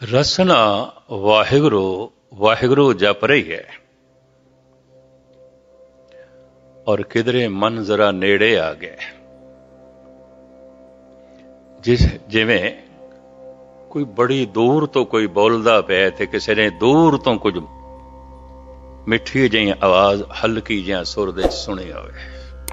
ਰਸਨਾ ਵਾਹਿਗੁਰੂ ਵਾਹਿਗੁਰੂ ਜਪ ਰਹੀ ਹੈ ਔਰ ਕਿਧਰੇ ਮਨ ਜ਼ਰਾ ਨੇੜੇ ਆ ਗਿਆ। ਜਿਵੇਂ ਕੋਈ ਬੜੀ ਦੂਰ ਤੋਂ ਕੋਈ ਬੋਲਦਾ ਪਿਆ ਤੇ ਕਿਸੇ ਨੇ ਦੂਰ ਤੋਂ ਕੁਝ ਮਿੱਠੀ ਜਿਹੀ ਆਵਾਜ਼ ਹਲਕੀ ਜਿਹਾ ਸੁਰ ਦੇ 'ਚ ਸੁਣੀ ਹੋਵੇ।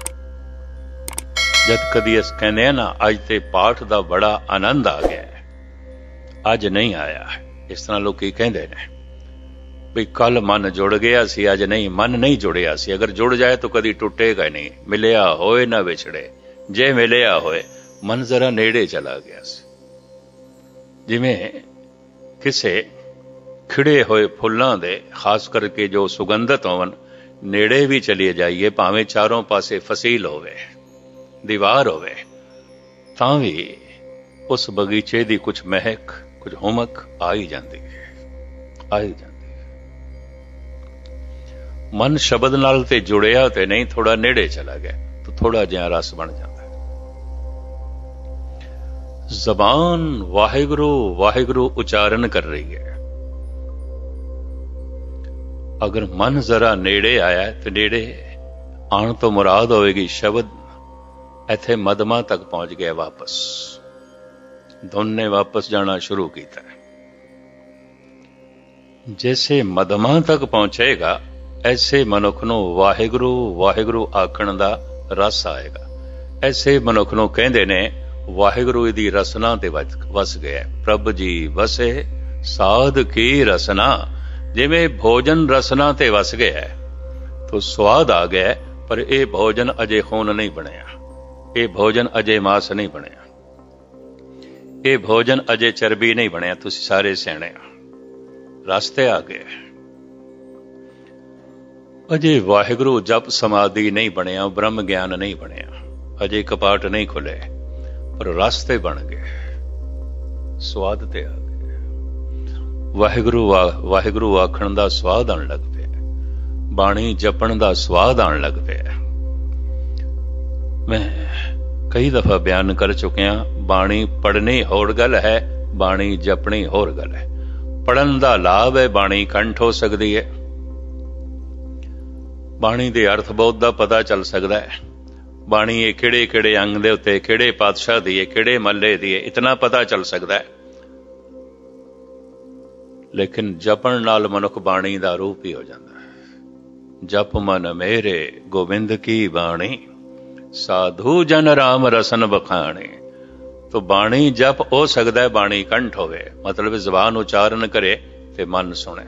ਜਦ ਕਦੀ ਇਸ ਕਹਿੰਦੇ ਆ ਨਾ ਅੱਜ ਤੇ ਪਾਠ ਦਾ ਬੜਾ ਆਨੰਦ ਆ ਗਿਆ, ਅੱਜ ਨਹੀਂ ਆਇਆ। ਇਸ ਤਰ੍ਹਾਂ ਲੋਕੀ ਕਹਿੰਦੇ ਨੇ ਵੀ ਕੱਲ ਮਨ ਜੁੜ ਗਿਆ ਸੀ, ਅੱਜ ਨਹੀਂ, ਮਨ ਨਹੀਂ ਜੁੜਿਆ ਸੀ। ਅਗਰ ਜੁੜ ਜਾਏ ਤਾਂ ਕਦੀ ਟੁੱਟੇਗਾ ਨਹੀਂ। ਮਿਲਿਆ ਹੋਏ ਨਾ ਵਿਛੜੇ, ਜੇ ਮਿਲਿਆ ਹੋਏ ਮਨ ਜ਼ਰਾ ਨੇੜੇ ਚਲਾ ਗਿਆ ਸੀ। ਜਿਵੇਂ ਕਿਸੇ ਖਿੜੇ ਹੋਏ ਫੁੱਲਾਂ ਦੇ ਖਾਸ ਕਰਕੇ ਜੋ ਸੁਗੰਧਤ ਹੋਵਨ ਨੇੜੇ ਵੀ ਚਲੇ ਜਾਈਏ, ਭਾਵੇਂ ਚਾਰੋਂ ਪਾਸੇ ਫਸੀਲ ਹੋਵੇ, ਦੀਵਾਰ ਹੋਵੇ, ਤਾਂ ਵੀ ਉਸ ਬਗੀਚੇ ਦੀ ਕੁਝ ਮਹਿਕ, ਕੁਝ ਹੁਮਕ ਆ ਹੀ ਜਾਂਦੀ ਹੈ, ਆ ਹੀ ਜਾਂਦੀ ਹੈ। ਮਨ ਸ਼ਬਦ ਨਾਲ ਤੇ ਜੁੜਿਆ ਤੇ ਨਹੀਂ, ਥੋੜਾ ਨੇੜੇ ਚਲਾ ਗਿਆ ਤਾਂ ਥੋੜਾ ਜਿਹਾ ਰਸ ਬਣ ਜਾਂਦਾ। ਜ਼ਬਾਨ ਵਾਹਿਗੁਰੂ ਵਾਹਿਗੁਰੂ ਉਚਾਰਨ ਕਰ ਰਹੀ ਹੈ। ਅਗਰ ਮਨ ਜ਼ਰਾ ਨੇੜੇ ਆਇਆ ਤੇ ਨੇੜੇ ਆਉਣ ਤੋਂ ਮੁਰਾਦ ਹੋਵੇਗੀ ਸ਼ਬਦ ਇੱਥੇ ਮਦਮਾ ਤੱਕ ਪਹੁੰਚ ਗਿਆ। ਵਾਪਸ ਧੁਨ ਨੇ ਵਾਪਸ ਜਾਣਾ ਸ਼ੁਰੂ ਕੀਤਾ। ਜੈਸੇ ਮਦਮਾ ਤੱਕ ਪਹੁੰਚੇਗਾ ਐਸੇ ਮਨੁੱਖ ਨੂੰ ਵਾਹਿਗੁਰੂ ਵਾਹਿਗੁਰੂ ਆਖਣ ਦਾ ਰਸ ਆਏਗਾ। ਐਸੇ ਮਨੁੱਖ ਨੂੰ ਕਹਿੰਦੇ ਨੇ ਵਾਹਿਗੁਰੂ ਦੀ ਰਸਨਾ ਤੇ ਵਸ ਗਿਆ। ਪ੍ਰਭ ਜੀ ਵਸੇ ਸਾਧ ਕੀ ਰਸਨਾ। ਜਿਵੇਂ ਭੋਜਨ ਰਸਨਾ ਤੇ ਵਸ ਗਿਆ ਤਾਂ ਸਵਾਦ ਆ ਗਿਆ, ਪਰ ਇਹ ਭੋਜਨ ਅਜੇ ਖੂਨ ਨਹੀਂ ਬਣਿਆ, ਇਹ ਭੋਜਨ ਅਜੇ ਮਾਸ ਨਹੀਂ ਬਣਿਆ, ਇਹ ਭੋਜਨ ਅਜੇ ਚਰਬੀ ਨਹੀਂ ਬਣਿਆ। ਤੁਸੀਂ ਸਾਰੇ ਸਿਆਣੇ ਰਸਤੇ ਆ ਗਏ। ਅਜੇ ਵਾਹਿਗੁਰੂ ਜਪ ਸਮਾਧੀ ਨਹੀਂ ਬਣਿਆ, ਬ੍ਰਹਮ ਗਿਆਨ ਨਹੀਂ ਬਣਿਆ, ਅਜੇ ਕਪਾਟ ਨਹੀਂ ਖੁੱਲੇ, ਪਰ ਰਸਤੇ ਬਣ ਗਏ, ਸਵਾਦ ਤੇ ਆ ਗਏ। ਵਾਹਿਗੁਰੂ ਵਾਹਿਗੁਰੂ ਆਖਣ ਦਾ ਸਵਾਦ ਆਉਣ ਲੱਗ ਪਿਆ, ਬਾਣੀ ਜਪਣ ਦਾ ਸਵਾਦ ਆਉਣ ਲੱਗ ਪਿਆ। ਮੈਂ ਕਈ ਦਫਾ ਬਿਆਨ ਕਰ ਚੁੱਕਿਆ, ਬਾਣੀ ਪੜ੍ਹਨੀ ਹੋਰ ਗੱਲ ਹੈ, ਬਾਣੀ ਜਪਣੀ ਹੋਰ ਗੱਲ ਹੈ। ਪੜ੍ਹਨ ਦਾ ਲਾਭ ਹੈ, ਬਾਣੀ ਕੰਠ ਹੋ ਸਕਦੀ ਹੈ, ਬਾਣੀ ਦੇ ਅਰਥ ਬੋਧ ਦਾ ਪਤਾ ਚੱਲ ਸਕਦਾ ਹੈ, ਬਾਣੀ ਇਹ ਕਿਹੜੇ ਕਿਹੜੇ ਅੰਗ ਦੇ ਉੱਤੇ, ਕਿਹੜੇ ਪਾਤਸ਼ਾਹ ਦੀ ਹੈ, ਕਿਹੜੇ ਮੱਲੇ ਦੀ ਹੈ, ਇਤਨਾ ਪਤਾ ਚੱਲ ਸਕਦਾ ਹੈ। ਲੇਕਿਨ ਜਪਣ ਨਾਲ ਮਨੁੱਖ ਬਾਣੀ ਦਾ ਰੂਪ ਹੀ ਹੋ ਜਾਂਦਾ ਹੈ। ਜਪ ਮਨ ਮੇਰੇ ਗੋਬਿੰਦ ਕੀ ਬਾਣੀ, ਸਾਧੂ ਜਨ ਰਾਮ ਰਸਨ ਬਖਾਣੇ। ਤੋ ਬਾਣੀ ਜਪ ਹੋ ਸਕਦਾ ਹੈ, ਬਾਣੀ ਕੰਠ ਹੋਵੇ, ਮਤਲਬ ਜ਼ਬਾਨ ਉਚਾਰਨ ਕਰੇ ਤੇ ਮਨ ਸੁਣੇ।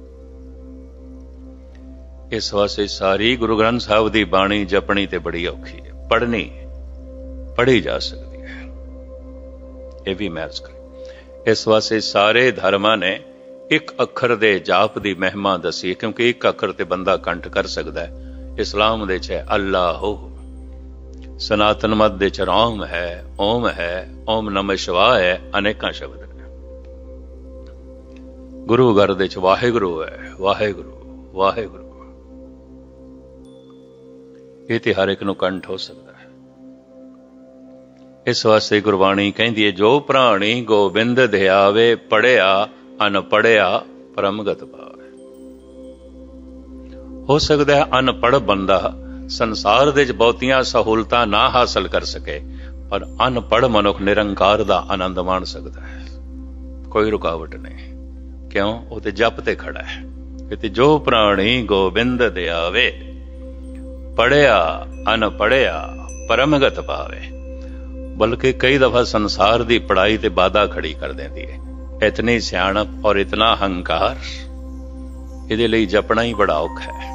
ਇਸ ਵਾਸਤੇ ਸਾਰੀ ਗੁਰੂ ਗ੍ਰੰਥ ਸਾਹਿਬ ਦੀ ਬਾਣੀ ਜਪਣੀ ਤੇ ਬੜੀ ਔਖੀ ਹੈ, ਪੜ੍ਹਨੀ ਪੜ੍ਹੀ ਜਾ ਸਕਦੀ ਹੈ, ਇਹ ਵੀ ਮਹਿਜ਼ ਕਰੇ। ਇਸ ਵਾਸਤੇ ਸਾਰੇ ਧਰਮਾਂ ਨੇ ਇੱਕ ਅੱਖਰ ਦੇ ਜਾਪ ਦੀ ਮਹਿਮਾ ਦੱਸੀ, ਕਿਉਂਕਿ ਇੱਕ ਅੱਖਰ ਤੇ ਬੰਦਾ ਕੰਠ ਕਰ ਸਕਦਾ ਹੈ। ਇਸਲਾਮ ਦੇ 'ਚ ਹੈ ਅੱਲਾਹੁ, ਸਨਾਤਨ ਮਤ ਦੇ 'ਚ ਰਾਮ ਹੈ, ਓਮ ਹੈ, ਓਮ ਨਮः ਸ਼ਿਵਾय ਹੈ, ਅਨੇਕਾਂ ਸ਼ਬਦ ਨੇ। ਗੁਰੂ ਘਰ ਦੇ 'ਚ ਵਾਹਿਗੁਰੂ ਹੈ, ਵਾਹਿਗੁਰੂ ਵਾਹਿਗੁਰੂ। ਇਹ ਤੇ ਹਰ ਇੱਕ ਨੂੰ ਕੰਠ ਹੋ ਸਕਦਾ ਹੈ। ਇਸ ਵਾਸਤੇ ਗੁਰਬਾਣੀ ਕਹਿੰਦੀ ਹੈ, ਜੋ ਪ੍ਰਾਣੀ ਗੋਬਿੰਦ ਧਿਆਵੇ, ਪੜ੍ਹਿਆ ਅਨਪੜ੍ਹਿਆ ਪਰਮਗਤ ਪਾਵੇ। ਹੋ ਸਕਦਾ ਹੈ ਅਨਪੜ੍ਹ ਬੰਦਾ ਸੰਸਾਰ ਦੇ 'ਚ ਬਹੁਤੀਆਂ ਸਹੂਲਤਾਂ ਨਾ ਹਾਸਲ ਕਰ ਸਕੇ, ਪਰ ਅਨਪੜ੍ਹ ਮਨੁੱਖ ਨਿਰੰਕਾਰ ਦਾ ਆਨੰਦ ਮਾਣ ਸਕਦਾ ਹੈ, ਕੋਈ ਰੁਕਾਵਟ ਨਹੀਂ। ਕਿਉਂ? ਉਹ ਤੇ ਜਪ ਤੇ ਖੜਾ ਹੈ। ਕਿ ਜੋ ਪ੍ਰਾਣੀ ਗੋਬਿੰਦ ਧਿਆਵੇ, ਪੜ੍ਹਿਆ ਅਨਪੜ੍ਹਿਆ ਪਰਮਗਤ ਪਾਵੇ। ਬਲਕਿ ਕਈ ਦਫਾ ਸੰਸਾਰ ਦੀ ਪੜ੍ਹਾਈ ਤੇ ਬਾਧਾ ਖੜੀ ਕਰ ਦਿੰਦੀ ਹੈ। ਇਤਨੀ ਸਿਆਣਪ ਔਰ ਇਤਨਾ ਹੰਕਾਰ, ਇਹਦੇ ਲਈ ਜਪਣਾ ਹੀ ਬੜਾ ਔਖਾ ਹੈ।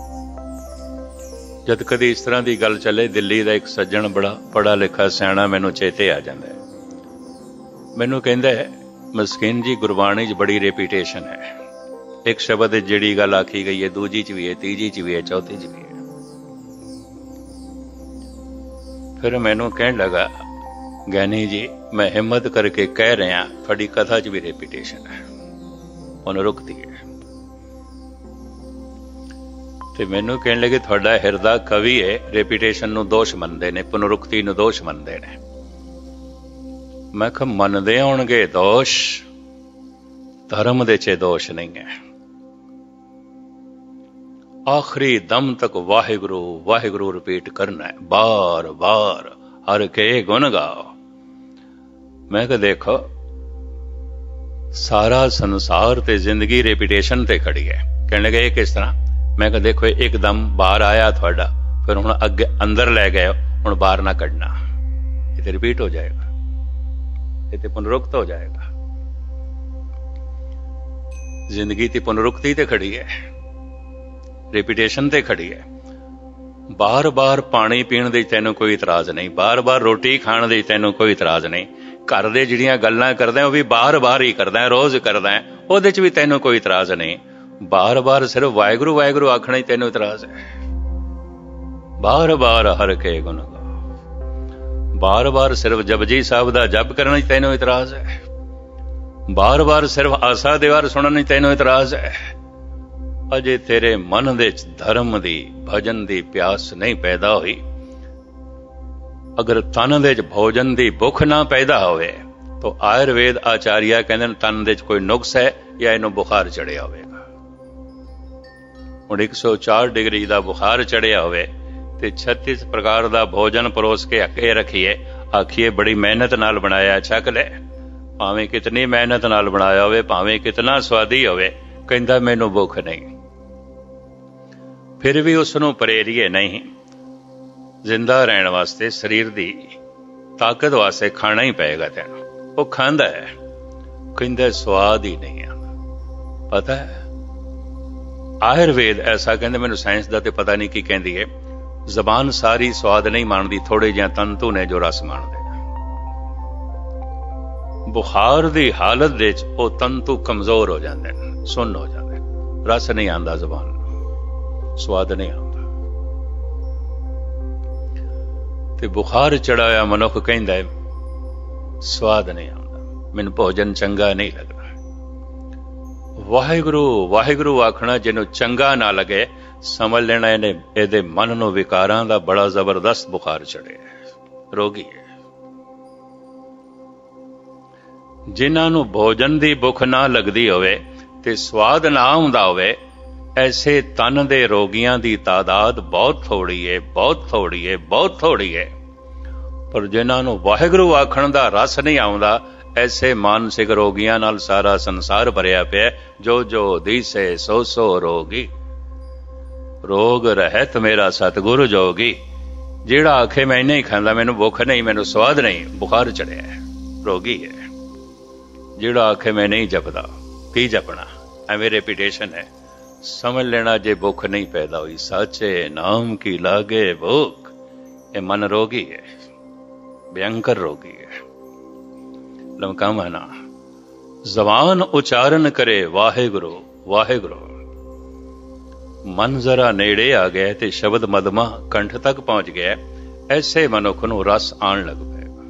ਜਦ ਕਦੀ ਇਸ ਤਰ੍ਹਾਂ ਦੀ ਗੱਲ ਚੱਲੇ, ਦਿੱਲੀ ਦਾ ਇੱਕ ਸੱਜਣ ਬੜਾ ਪੜ੍ਹਾ ਲਿਖਾ ਸਿਆਣਾ ਮੈਨੂੰ ਚੇਤੇ ਆ ਜਾਂਦਾ ਹੈ। ਮੈਨੂੰ ਕਹਿੰਦਾ ਹੈ, ਮਸਕੀਨ ਜੀ ਗੁਰਬਾਣੀ 'ਚ ਬੜੀ ਰੈਪੀਟੇਸ਼ਨ ਹੈ, ਇੱਕ ਸ਼ਬਦ ਜਿਹੜੀ ਗੱਲ ਆਖੀ ਗਈ ਹੈ ਦੂਜੀ 'ਚ ਵੀ ਹੈ, ਤੀਜੀ 'ਚ ਵੀ ਹੈ, ਚੌਥੀ 'ਚ ਵੀ ਹੈ। ਫਿਰ ਮੈਨੂੰ ਕਹਿਣ ਲੱਗਾ, ਗਿਆਨੀ ਜੀ ਮੈਂ ਹਿੰਮਤ ਕਰਕੇ ਕਹਿ ਰਿਹਾ, ਤੁਹਾਡੀ ਕਥਾ 'ਚ ਵੀ ਰੈਪੀਟੇਸ਼ਨ ਹੈ, ਉਹਨੂੰ ਰੁਕਦੀ ਹੈ। ਤੇ ਮੈਨੂੰ ਕਹਿਣ ਲੱਗੇ, ਤੁਹਾਡਾ ਹਿਰਦਾ ਕਵੀ ਹੈ, ਰੈਪੀਟੇਸ਼ਨ ਨੂੰ ਦੋਸ਼ ਮੰਨਦੇ ਨੇ, ਪੁਨਰੁਕਤੀ ਨੂੰ ਦੋਸ਼ ਮੰਨਦੇ ਨੇ। ਮੈਂ ਕਿਹਾ ਮੰਨਦੇ ਹੋਣਗੇ ਦੋਸ਼, धर्म दे च दोष नहीं है। आखिरी दम तक वाहिगुरु वाहिगुरु रिपीट करना है, बार बार हर के गुण गाओ। मैं कहा देखो सारा संसार ते जिंदगी रेपिटेशन ते खड़ी है। कहने लगे ये किस तरह? मैं कहा देखो एकदम बाहर आया थोड़ा, फिर हुण अगे अंदर लै गए, हुण बाहर ना कढ़ना, ये तो रिपीट हो जाएगा, ये तो पुनरुक्त हो जाएगा। जिंदगी की पुनरुक्ति ते खड़ी है, रेपिटेशन ते खड़ी है। बार बार पानी पीण दे तैनूं कोई इतराज नहीं, बार बार रोटी खाण दे तैनूं कोई इतराज नहीं, घर दे जिहड़ियां गल्लां करदा वो भी बार बार ही करदा, रोज करदा, ਉਹਦੇ ਚ भी तैनूं कोई इतराज नहीं। बार बार सिर्फ वाहिगुरु वाहिगुरु आखना ही तैनूं इतराज है। बार बार हर के गुण गाओ, बार बार सिर्फ जपजी साहब दा जप करना ही तैनूं इतराज है। बार बार सिर्फ आसा दीवार सुनना ही तैनूं इतराज है। अजे तेरे मन दे धर्म दी भजन दी प्यास नहीं पैदा हुई, अगर तन दे भोजन दी भुख ना पैदा होवे तो आयुर्वेद आचार्य कहंदे ने तन दे कोई नुक्स है या इनू बुखार चढ़िया होवेगा। हुण 104 डिग्री दा बुखार चढ़िया होवे ते 36 प्रकार दा भोजन परोस के अगे रखिए, आखिए बड़ी मेहनत नाल बनाया, छक ले, भावें कितनी मेहनत नाल बनाया होवे, भावें कितना स्वादी होवे, कहंदा मैनू भुख नहीं, फिर भी उसनू प्रेरिए नहीं। जिंदा रहण वास्ते शरीर दी ताकत वास्ते खाना ही पेगा तैनूं। वो खांदा है, कहंदा स्वाद ही नहीं आंदा। पता है आयुर्वेद ऐसा कहंदे, मैनूं साइंस दा ते पता नहीं की कहंदी है, जबान सारी स्वाद नहीं माणदी, थोड़े जिहा तंतु ने जो रस माणदे। बुखार दी हालत दे च वो तंतु कमजोर हो जांदे ने, सुन्न हो जांदे, रस नहीं आंदा, जबान स्वाद नहीं आंदा। ते बुखार चढ़ाया मनुख कहंदा है स्वाद नहीं आंदा, मैनूं भोजन चंगा नहीं लगदा। वाहिगुरु वाहिगुरु आखना जिन्हों चंगा ना लगे, समझ लेना इहने इहदे मन नूं विकारां दा बड़ा जबरदस्त बुखार चढ़े, रोगी है। जिन्हां नूं भोजन दी भुख ना लगदी होवे ते स्वाद ना आउंदा होवे, ऐसे तन दे रोगियां दी तादाद बहुत थोड़ी है, बहुत थोड़ी है, बहुत थोड़ी है। पर जिन्हां नूं वाहिगुरु आखण दा रस नहीं आउंदा, ऐसे मानसिक रोगियां नाल सारा संसार भरिया पिया। जो जो दिसे सो सो रोगी, रोग रहत मेरा सतगुरु जोगी। जिहड़ा आखे मैं नहीं खांदा, मैनूं भुख नहीं, मैनूं स्वाद नहीं, बुखार चढ़िया है, रोगी है। जिहड़ा आखे मैं नहीं जपदा, की जपना, एवें रेपिटेशन है। समझ लेना जे भुख नहीं पैदा हुई, साचे नाम की लागे भूख, ये मन रोगी है, भयंकर रोगी है। लमका माना जबान उच्चारण करे वाहिगुरु वाहिगुरु, मन जरा नेड़े आ गया ते शब्द मदमा कंठ तक पहुंच गया, ऐसे मनुख नूं रस आण लग पेगा।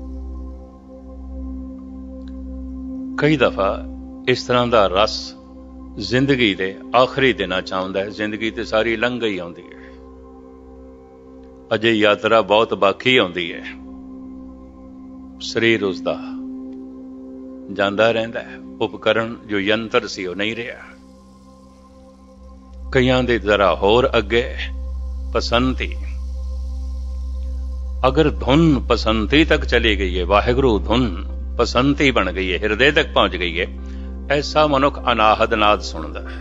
कई दफा इस तरह का रस जिंदगी दे आखिरी दिनां च आउंदा है। जिंदगी ते सारी लंघ गई आउंदी है, अजे यात्रा बहुत बाकी आउंदी है। शरीर उसदा जांदा रहिंदा है, उपकरण जो यंत्र सी वो नहीं रहा। कईयां दे जरा होर अगे पसंदी, अगर धुन पसंदी तक चली गई है, वाहिगुरु धुन पसंदी बन गई है, हृदय तक पहुंच गई है, ऐसा मनुख अनाहद नाद सुनदा है।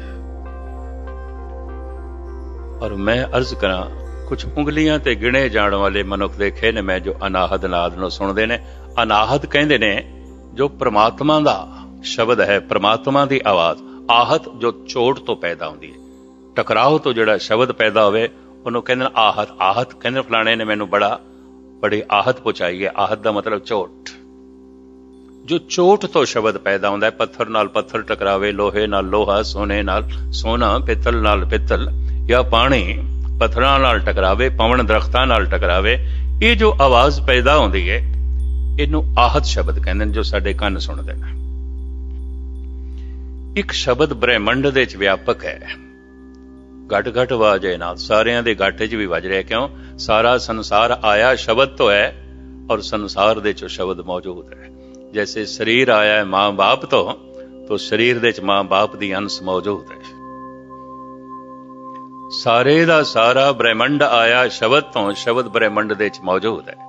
और मैं अर्ज करा, कुछ उंगलियां ते गिणे जाण वाले मनुख देखे ने मैं, जो अनाहद नाद नूं सुनदे ने। अनाहद कहंदे ने जो परमात्मा दा शब्द है, परमात्मा दी आवाज। आहत जो चोट तो पैदा होंदी है, टकराव तो जिहड़ा शब्द पैदा होवे उहनूं कहंदे आहत। आहत कहंदे फलाणे ने मैनूं बड़ी आहत पहुंचाई है। आहत दा मतलब चोट। जो चोट तो शब्द पैदा होंदा है, पत्थर नाल पत्थर टकरावे, लोहे नाल लोहा, सोने नाल सोना, पित्तल नाल पित्तल, या पानी पत्थरां नाल टकरावे, पवन दरख्तां नाल टकरावे, ये जो आवाज पैदा होंदी है इनू आहत शब्द कहंदे ने, जो साडे कंन सुणदे ने। एक शब्द ब्रह्मंड दे च व्यापक है, घट घट वाजे नाल, सारियां दे घट च भी वज रहा। क्यों? सारा संसार आया शब्द तो है, और संसार दे चो शब्द मौजूद है। जैसे शरीर आया है मां बाप तो तो शरीर दे च मां बाप दी अंश मौजूद है। सारे दा सारा ब्रह्मंड आया शब्द तो, शब्द ब्रह्मंड दे च मौजूद है।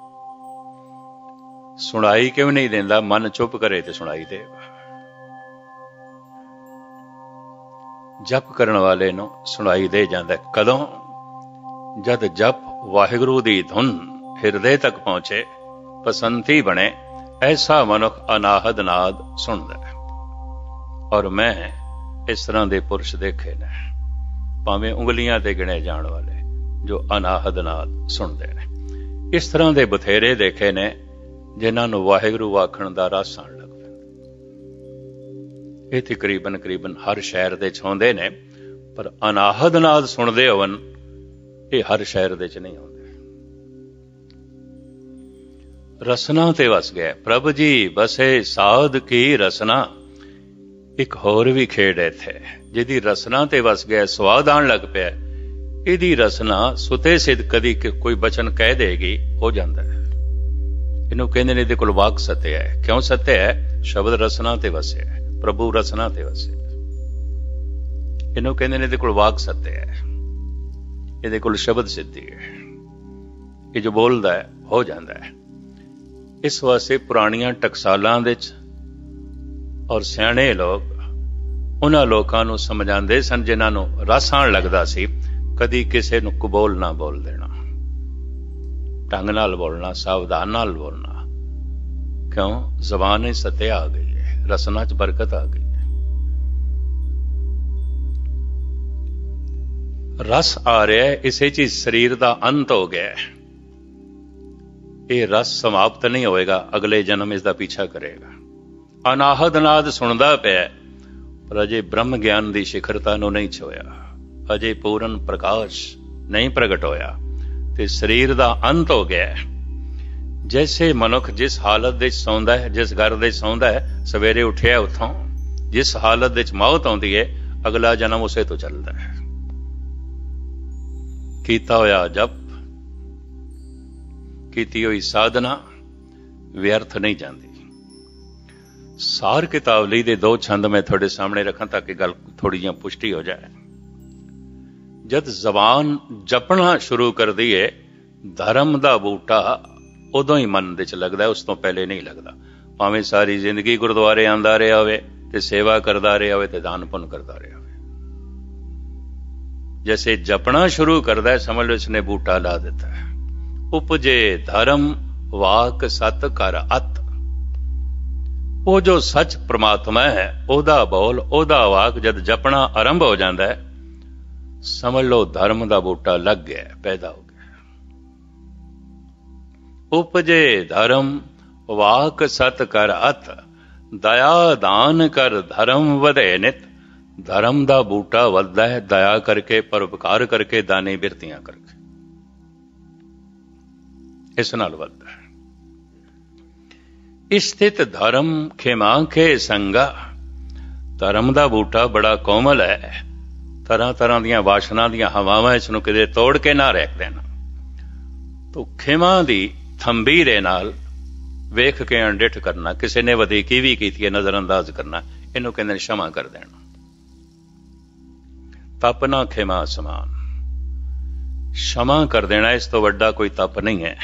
सुनाई क्यों नहीं देंदा? मन चुप करे तो सुनाई दे। जप करन वाले नूं सुनाई दे जांदा। कदों? जद जप वाहिगुरू दी धुन हिरदे तक पहुंचे, पसंती बने, ऐसा मनुख अनाहद नाद सुनदा है। और मैं इस तरह दे पुरुष देखे ने, भावें उंगलियां ते गिणे जाण वाले, जो अनाहद नाद सुनदे ने। इस तरह दे बथेरे देखे ने जिन्हां नूं वाहिगुरू आखण दा रस आण लग पैंदा। ਇਹ ਤਕਰੀਬਨ ਹਰ ਸ਼ਹਿਰ ਦੇ ਚ ਆਉਂਦੇ ਨੇ, ਪਰ ਅਨਾਹਦ ਨਾਦ ਸੁਣਦੇ ਹੋਵਨ ਇਹ ਹਰ ਸ਼ਹਿਰ ਦੇ ਚ ਨਹੀਂ ਆਉਂਦੇ। ਰਸਨਾ ਤੇ ਵਸ ਗਿਆ ਪ੍ਰਭ ਜੀ ਵਸੇ ਸਾਧ ਕੀ ਰਸਨਾ। ਇੱਕ ਹੋਰ ਵੀ ਖੇਡ ਇੱਥੇ, ਜਿਹਦੀ ਰਸਨਾ ਤੇ ਵਸ ਗਿਆ, ਸਵਾਦ ਆਉਣ ਲੱਗ ਪਿਆ, ਇਹਦੀ ਰਸਨਾ ਸੁਤੇ ਸਿੱਧ ਕਦੀ ਕੋਈ ਬਚਨ ਕਹਿ ਦੇਗੀ ਹੋ ਜਾਂਦਾ ਹੈ। ਇਹਨੂੰ ਕਹਿੰਦੇ ਨੇ ਇਹਦੇ ਕੋਲ ਵਾਕ ਸਤਿਆ ਹੈ। ਕਿਉਂ ਸਤਿਆ ਹੈ? ਸ਼ਬਦ ਰਸਨਾ ਤੇ ਵਸਿਆ ਹੈ, ਪ੍ਰਭੂ ਰਸਨਾ ਤੇ ਵਸੇ। ਇਹਨੂੰ ਕਹਿੰਦੇ ਨੇ ਇਹਦੇ ਕੋਲ ਵਾਕ ਸਤਿ ਹੈ, ਇਹਦੇ ਕੋਲ ਸ਼ਬਦ ਸਿੱਧੀ ਹੈ। ਇਹ ਜੋ ਬੋਲਦਾ ਹੈ ਹੋ ਜਾਂਦਾ ਹੈ। ਇਸ ਵਾਸਤੇ ਪੁਰਾਣੀਆਂ ਟਕਸਾਲਾਂ ਦੇ ਵਿੱਚ ਔਰ ਸਿਆਣੇ ਲੋਕ ਉਹਨਾਂ ਲੋਕਾਂ ਨੂੰ ਸਮਝਾਉਂਦੇ ਸਨ ਜਿਨ੍ਹਾਂ ਨੂੰ ਰਸ ਆਉਣ ਲੱਗਦਾ ਸੀ, ਕਦੀ ਕਿਸੇ ਨੂੰ ਕਬੂਲ ਨਾ ਬੋਲ ਦੇਣਾ, ਢੰਗ ਨਾਲ ਬੋਲਣਾ, ਸਾਵਧਾਨ ਨਾਲ ਬੋਲਣਾ। ਕਿਉਂ? ਜ਼ਬਾਨ ਸਤਿਆ ਆ ਗਈ, ਰਸਨਾ ਚ ਬਰਕਤ ਆ ਗਈ ਹੈ। ਰਸ ਆ ਰਿਹਾ ਹੈ, ਇਸੇ ਚੀਜ਼ ਸਰੀਰ ਦਾ ਅੰਤ ਹੋ ਗਿਆ। ਇਹ ਰਸ ਸਮਾਪਤ ਨਹੀਂ ਹੋਏਗਾ, ਅਗਲੇ ਜਨਮ ਇਸ ਦਾ ਪਿੱਛਾ ਕਰੇਗਾ। ਅਨਾਹਦ ਨਾਦ ਸੁਣਦਾ ਪਿਆ, ਪਰ ਅਜੇ ਬ੍ਰਹਮ ਗਿਆਨ ਦੀ ਸਿਖਰਤਾ ਨੂੰ ਨਹੀਂ ਛੋਇਆ, ਅਜੇ ਪੂਰਨ ਪ੍ਰਕਾਸ਼ ਨਹੀਂ ਪ੍ਰਗਟ ਹੋਇਆ, ਤੇ ਸਰੀਰ ਦਾ ਅੰਤ ਹੋ ਗਿਆ। ਜੈਸੇ ਮਨੁੱਖ ਜਿਸ ਹਾਲਤ ਦੇ ਸੌਂਦਾ ਹੈ, ਜਿਸ ਘਰ ਦੇ ਸੌਂਦਾ ਹੈ, ਸਵੇਰੇ ਉੱਠਿਆ ਉੱਥੋਂ ਜਿਸ ਹਾਲਤ ਵਿੱਚ ਮੌਤ ਆਉਂਦੀ ਹੈ, ਅਗਲਾ ਜਨਮ ਉਸੇ ਤੋਂ ਚੱਲਦਾ ਹੈ। ਕੀਤਾ ਹੋਇਆ ਜਪ, ਕੀਤੀ ਹੋਈ ਸਾਧਨਾ ਵਿਅਰਥ ਨਹੀਂ ਜਾਂਦੀ। ਸਾਰ ਕਿਤਾਬਲੀ ਦੇ ਦੋ ਛੰਦ ਮੈਂ ਤੁਹਾਡੇ ਸਾਹਮਣੇ ਰੱਖਾਂ ਤਾਂ ਕਿ ਗੱਲ ਥੋੜੀ ਜਿਹੀ ਪੁਸ਼ਟੀ ਹੋ ਜਾਏ। ਜਦ ਜ਼ਬਾਨ ਜਪਣਾ ਸ਼ੁਰੂ ਕਰਦੀ ਹੈ, ਧਰਮ ਦਾ ਬੂਟਾ ਉਦੋਂ ਹੀ ਮਨ ਦੇ ਚ ਲੱਗਦਾ, ਉਸ ਤੋਂ ਪਹਿਲੇ ਨਹੀਂ ਲੱਗਦਾ। ਭਾਵੇਂ ਸਾਰੀ ਜ਼ਿੰਦਗੀ ਗੁਰਦੁਆਰੇ ਆਉਂਦਾ ਰਿਹਾ ਹੋਵੇ ਤੇ ਸੇਵਾ ਕਰਦਾ ਰਿਹਾ ਹੋਵੇ ਤੇ ਦਾਨ ਪੁੰਨ ਕਰਦਾ ਰਿਹਾ ਹੋਵੇ, ਜੈਸੇ ਜਪਣਾ ਸ਼ੁਰੂ ਕਰਦਾ ਹੈ, ਸਮਝ ਲਓ ਇਸਨੇ ਬੂਟਾ ਲਾ ਦਿੱਤਾ ਹੈ। ਉਪਜੇ ਧਰਮ ਵਾਕ ਸਤ ਕਰ ਅਤ। ਉਹ ਜੋ ਸੱਚ ਪ੍ਰਮਾਤਮਾ ਹੈ, ਉਹਦਾ ਬੋਲ, ਉਹਦਾ ਵਾਕ ਜਦ ਜਪਣਾ ਆਰੰਭ ਹੋ ਜਾਂਦਾ ਹੈ, ਸਮਝ ਲਓ ਧਰਮ ਦਾ ਬੂਟਾ ਲੱਗ ਗਿਆ, ਪੈਦਾ ਹੋ ਗਿਆ। ਉਪਜੇ ਧਰਮ ਵਾਕ ਸਤ ਕਰ ਅਤ, ਦਇਆ ਦਾਨ ਕਰ ਧਰਮ ਵਧੇ ਨਿਤ। ਧਰਮ ਦਾ ਬੂਟਾ ਵੱਧਦਾ ਹੈ ਦਇਆ ਕਰਕੇ, ਪਰਉਪਕਾਰ ਕਰਕੇ, ਦਾਨੀ ਬਿਰਤੀਆਂ ਕਰਕੇ, ਇਸ ਨਾਲ ਵੱਧਦਾ ਹੈ। ਸਥਿਤ ਧਰਮ ਖੇਮਾ ਖੇ ਸੰਗਾ। ਧਰਮ ਦਾ ਬੂਟਾ ਬੜਾ ਕੋਮਲ ਹੈ, ਤਰ੍ਹਾਂ ਤਰ੍ਹਾਂ ਦੀਆਂ ਵਾਸ਼ਨਾ ਦੀਆਂ ਹਵਾਵਾਂ ਇਸ ਨੂੰ ਕਿਤੇ ਤੋੜ ਕੇ ਨਾ ਰੱਖ ਦੇਣਾ। ਤੋ ਖੇਮਾ ਦੀ ਥੰਬੀ ਦੇ ਨਾਲ ਵੇਖ ਕੇ ਅਣਡਿੱਠ ਕਰਨਾ, ਕਿਸੇ ਨੇ ਵਧੀਕੀ ਵੀ ਕੀਤੀ ਹੈ ਨਜ਼ਰ ਅੰਦਾਜ਼ ਕਰਨਾ, ਇਹਨੂੰ ਕਹਿੰਦੇ ਨੇ क्षमा ਕਰ ਦੇਣਾ। ਤਪ ਨਾ ਖੇਮਾ ਸਮਾਨ। क्षमा ਕਰ ਦੇਣਾ ਇਸ ਤੋਂ ਵੱਡਾ ਕੋਈ ਤਪ ਨਹੀਂ ਹੈ।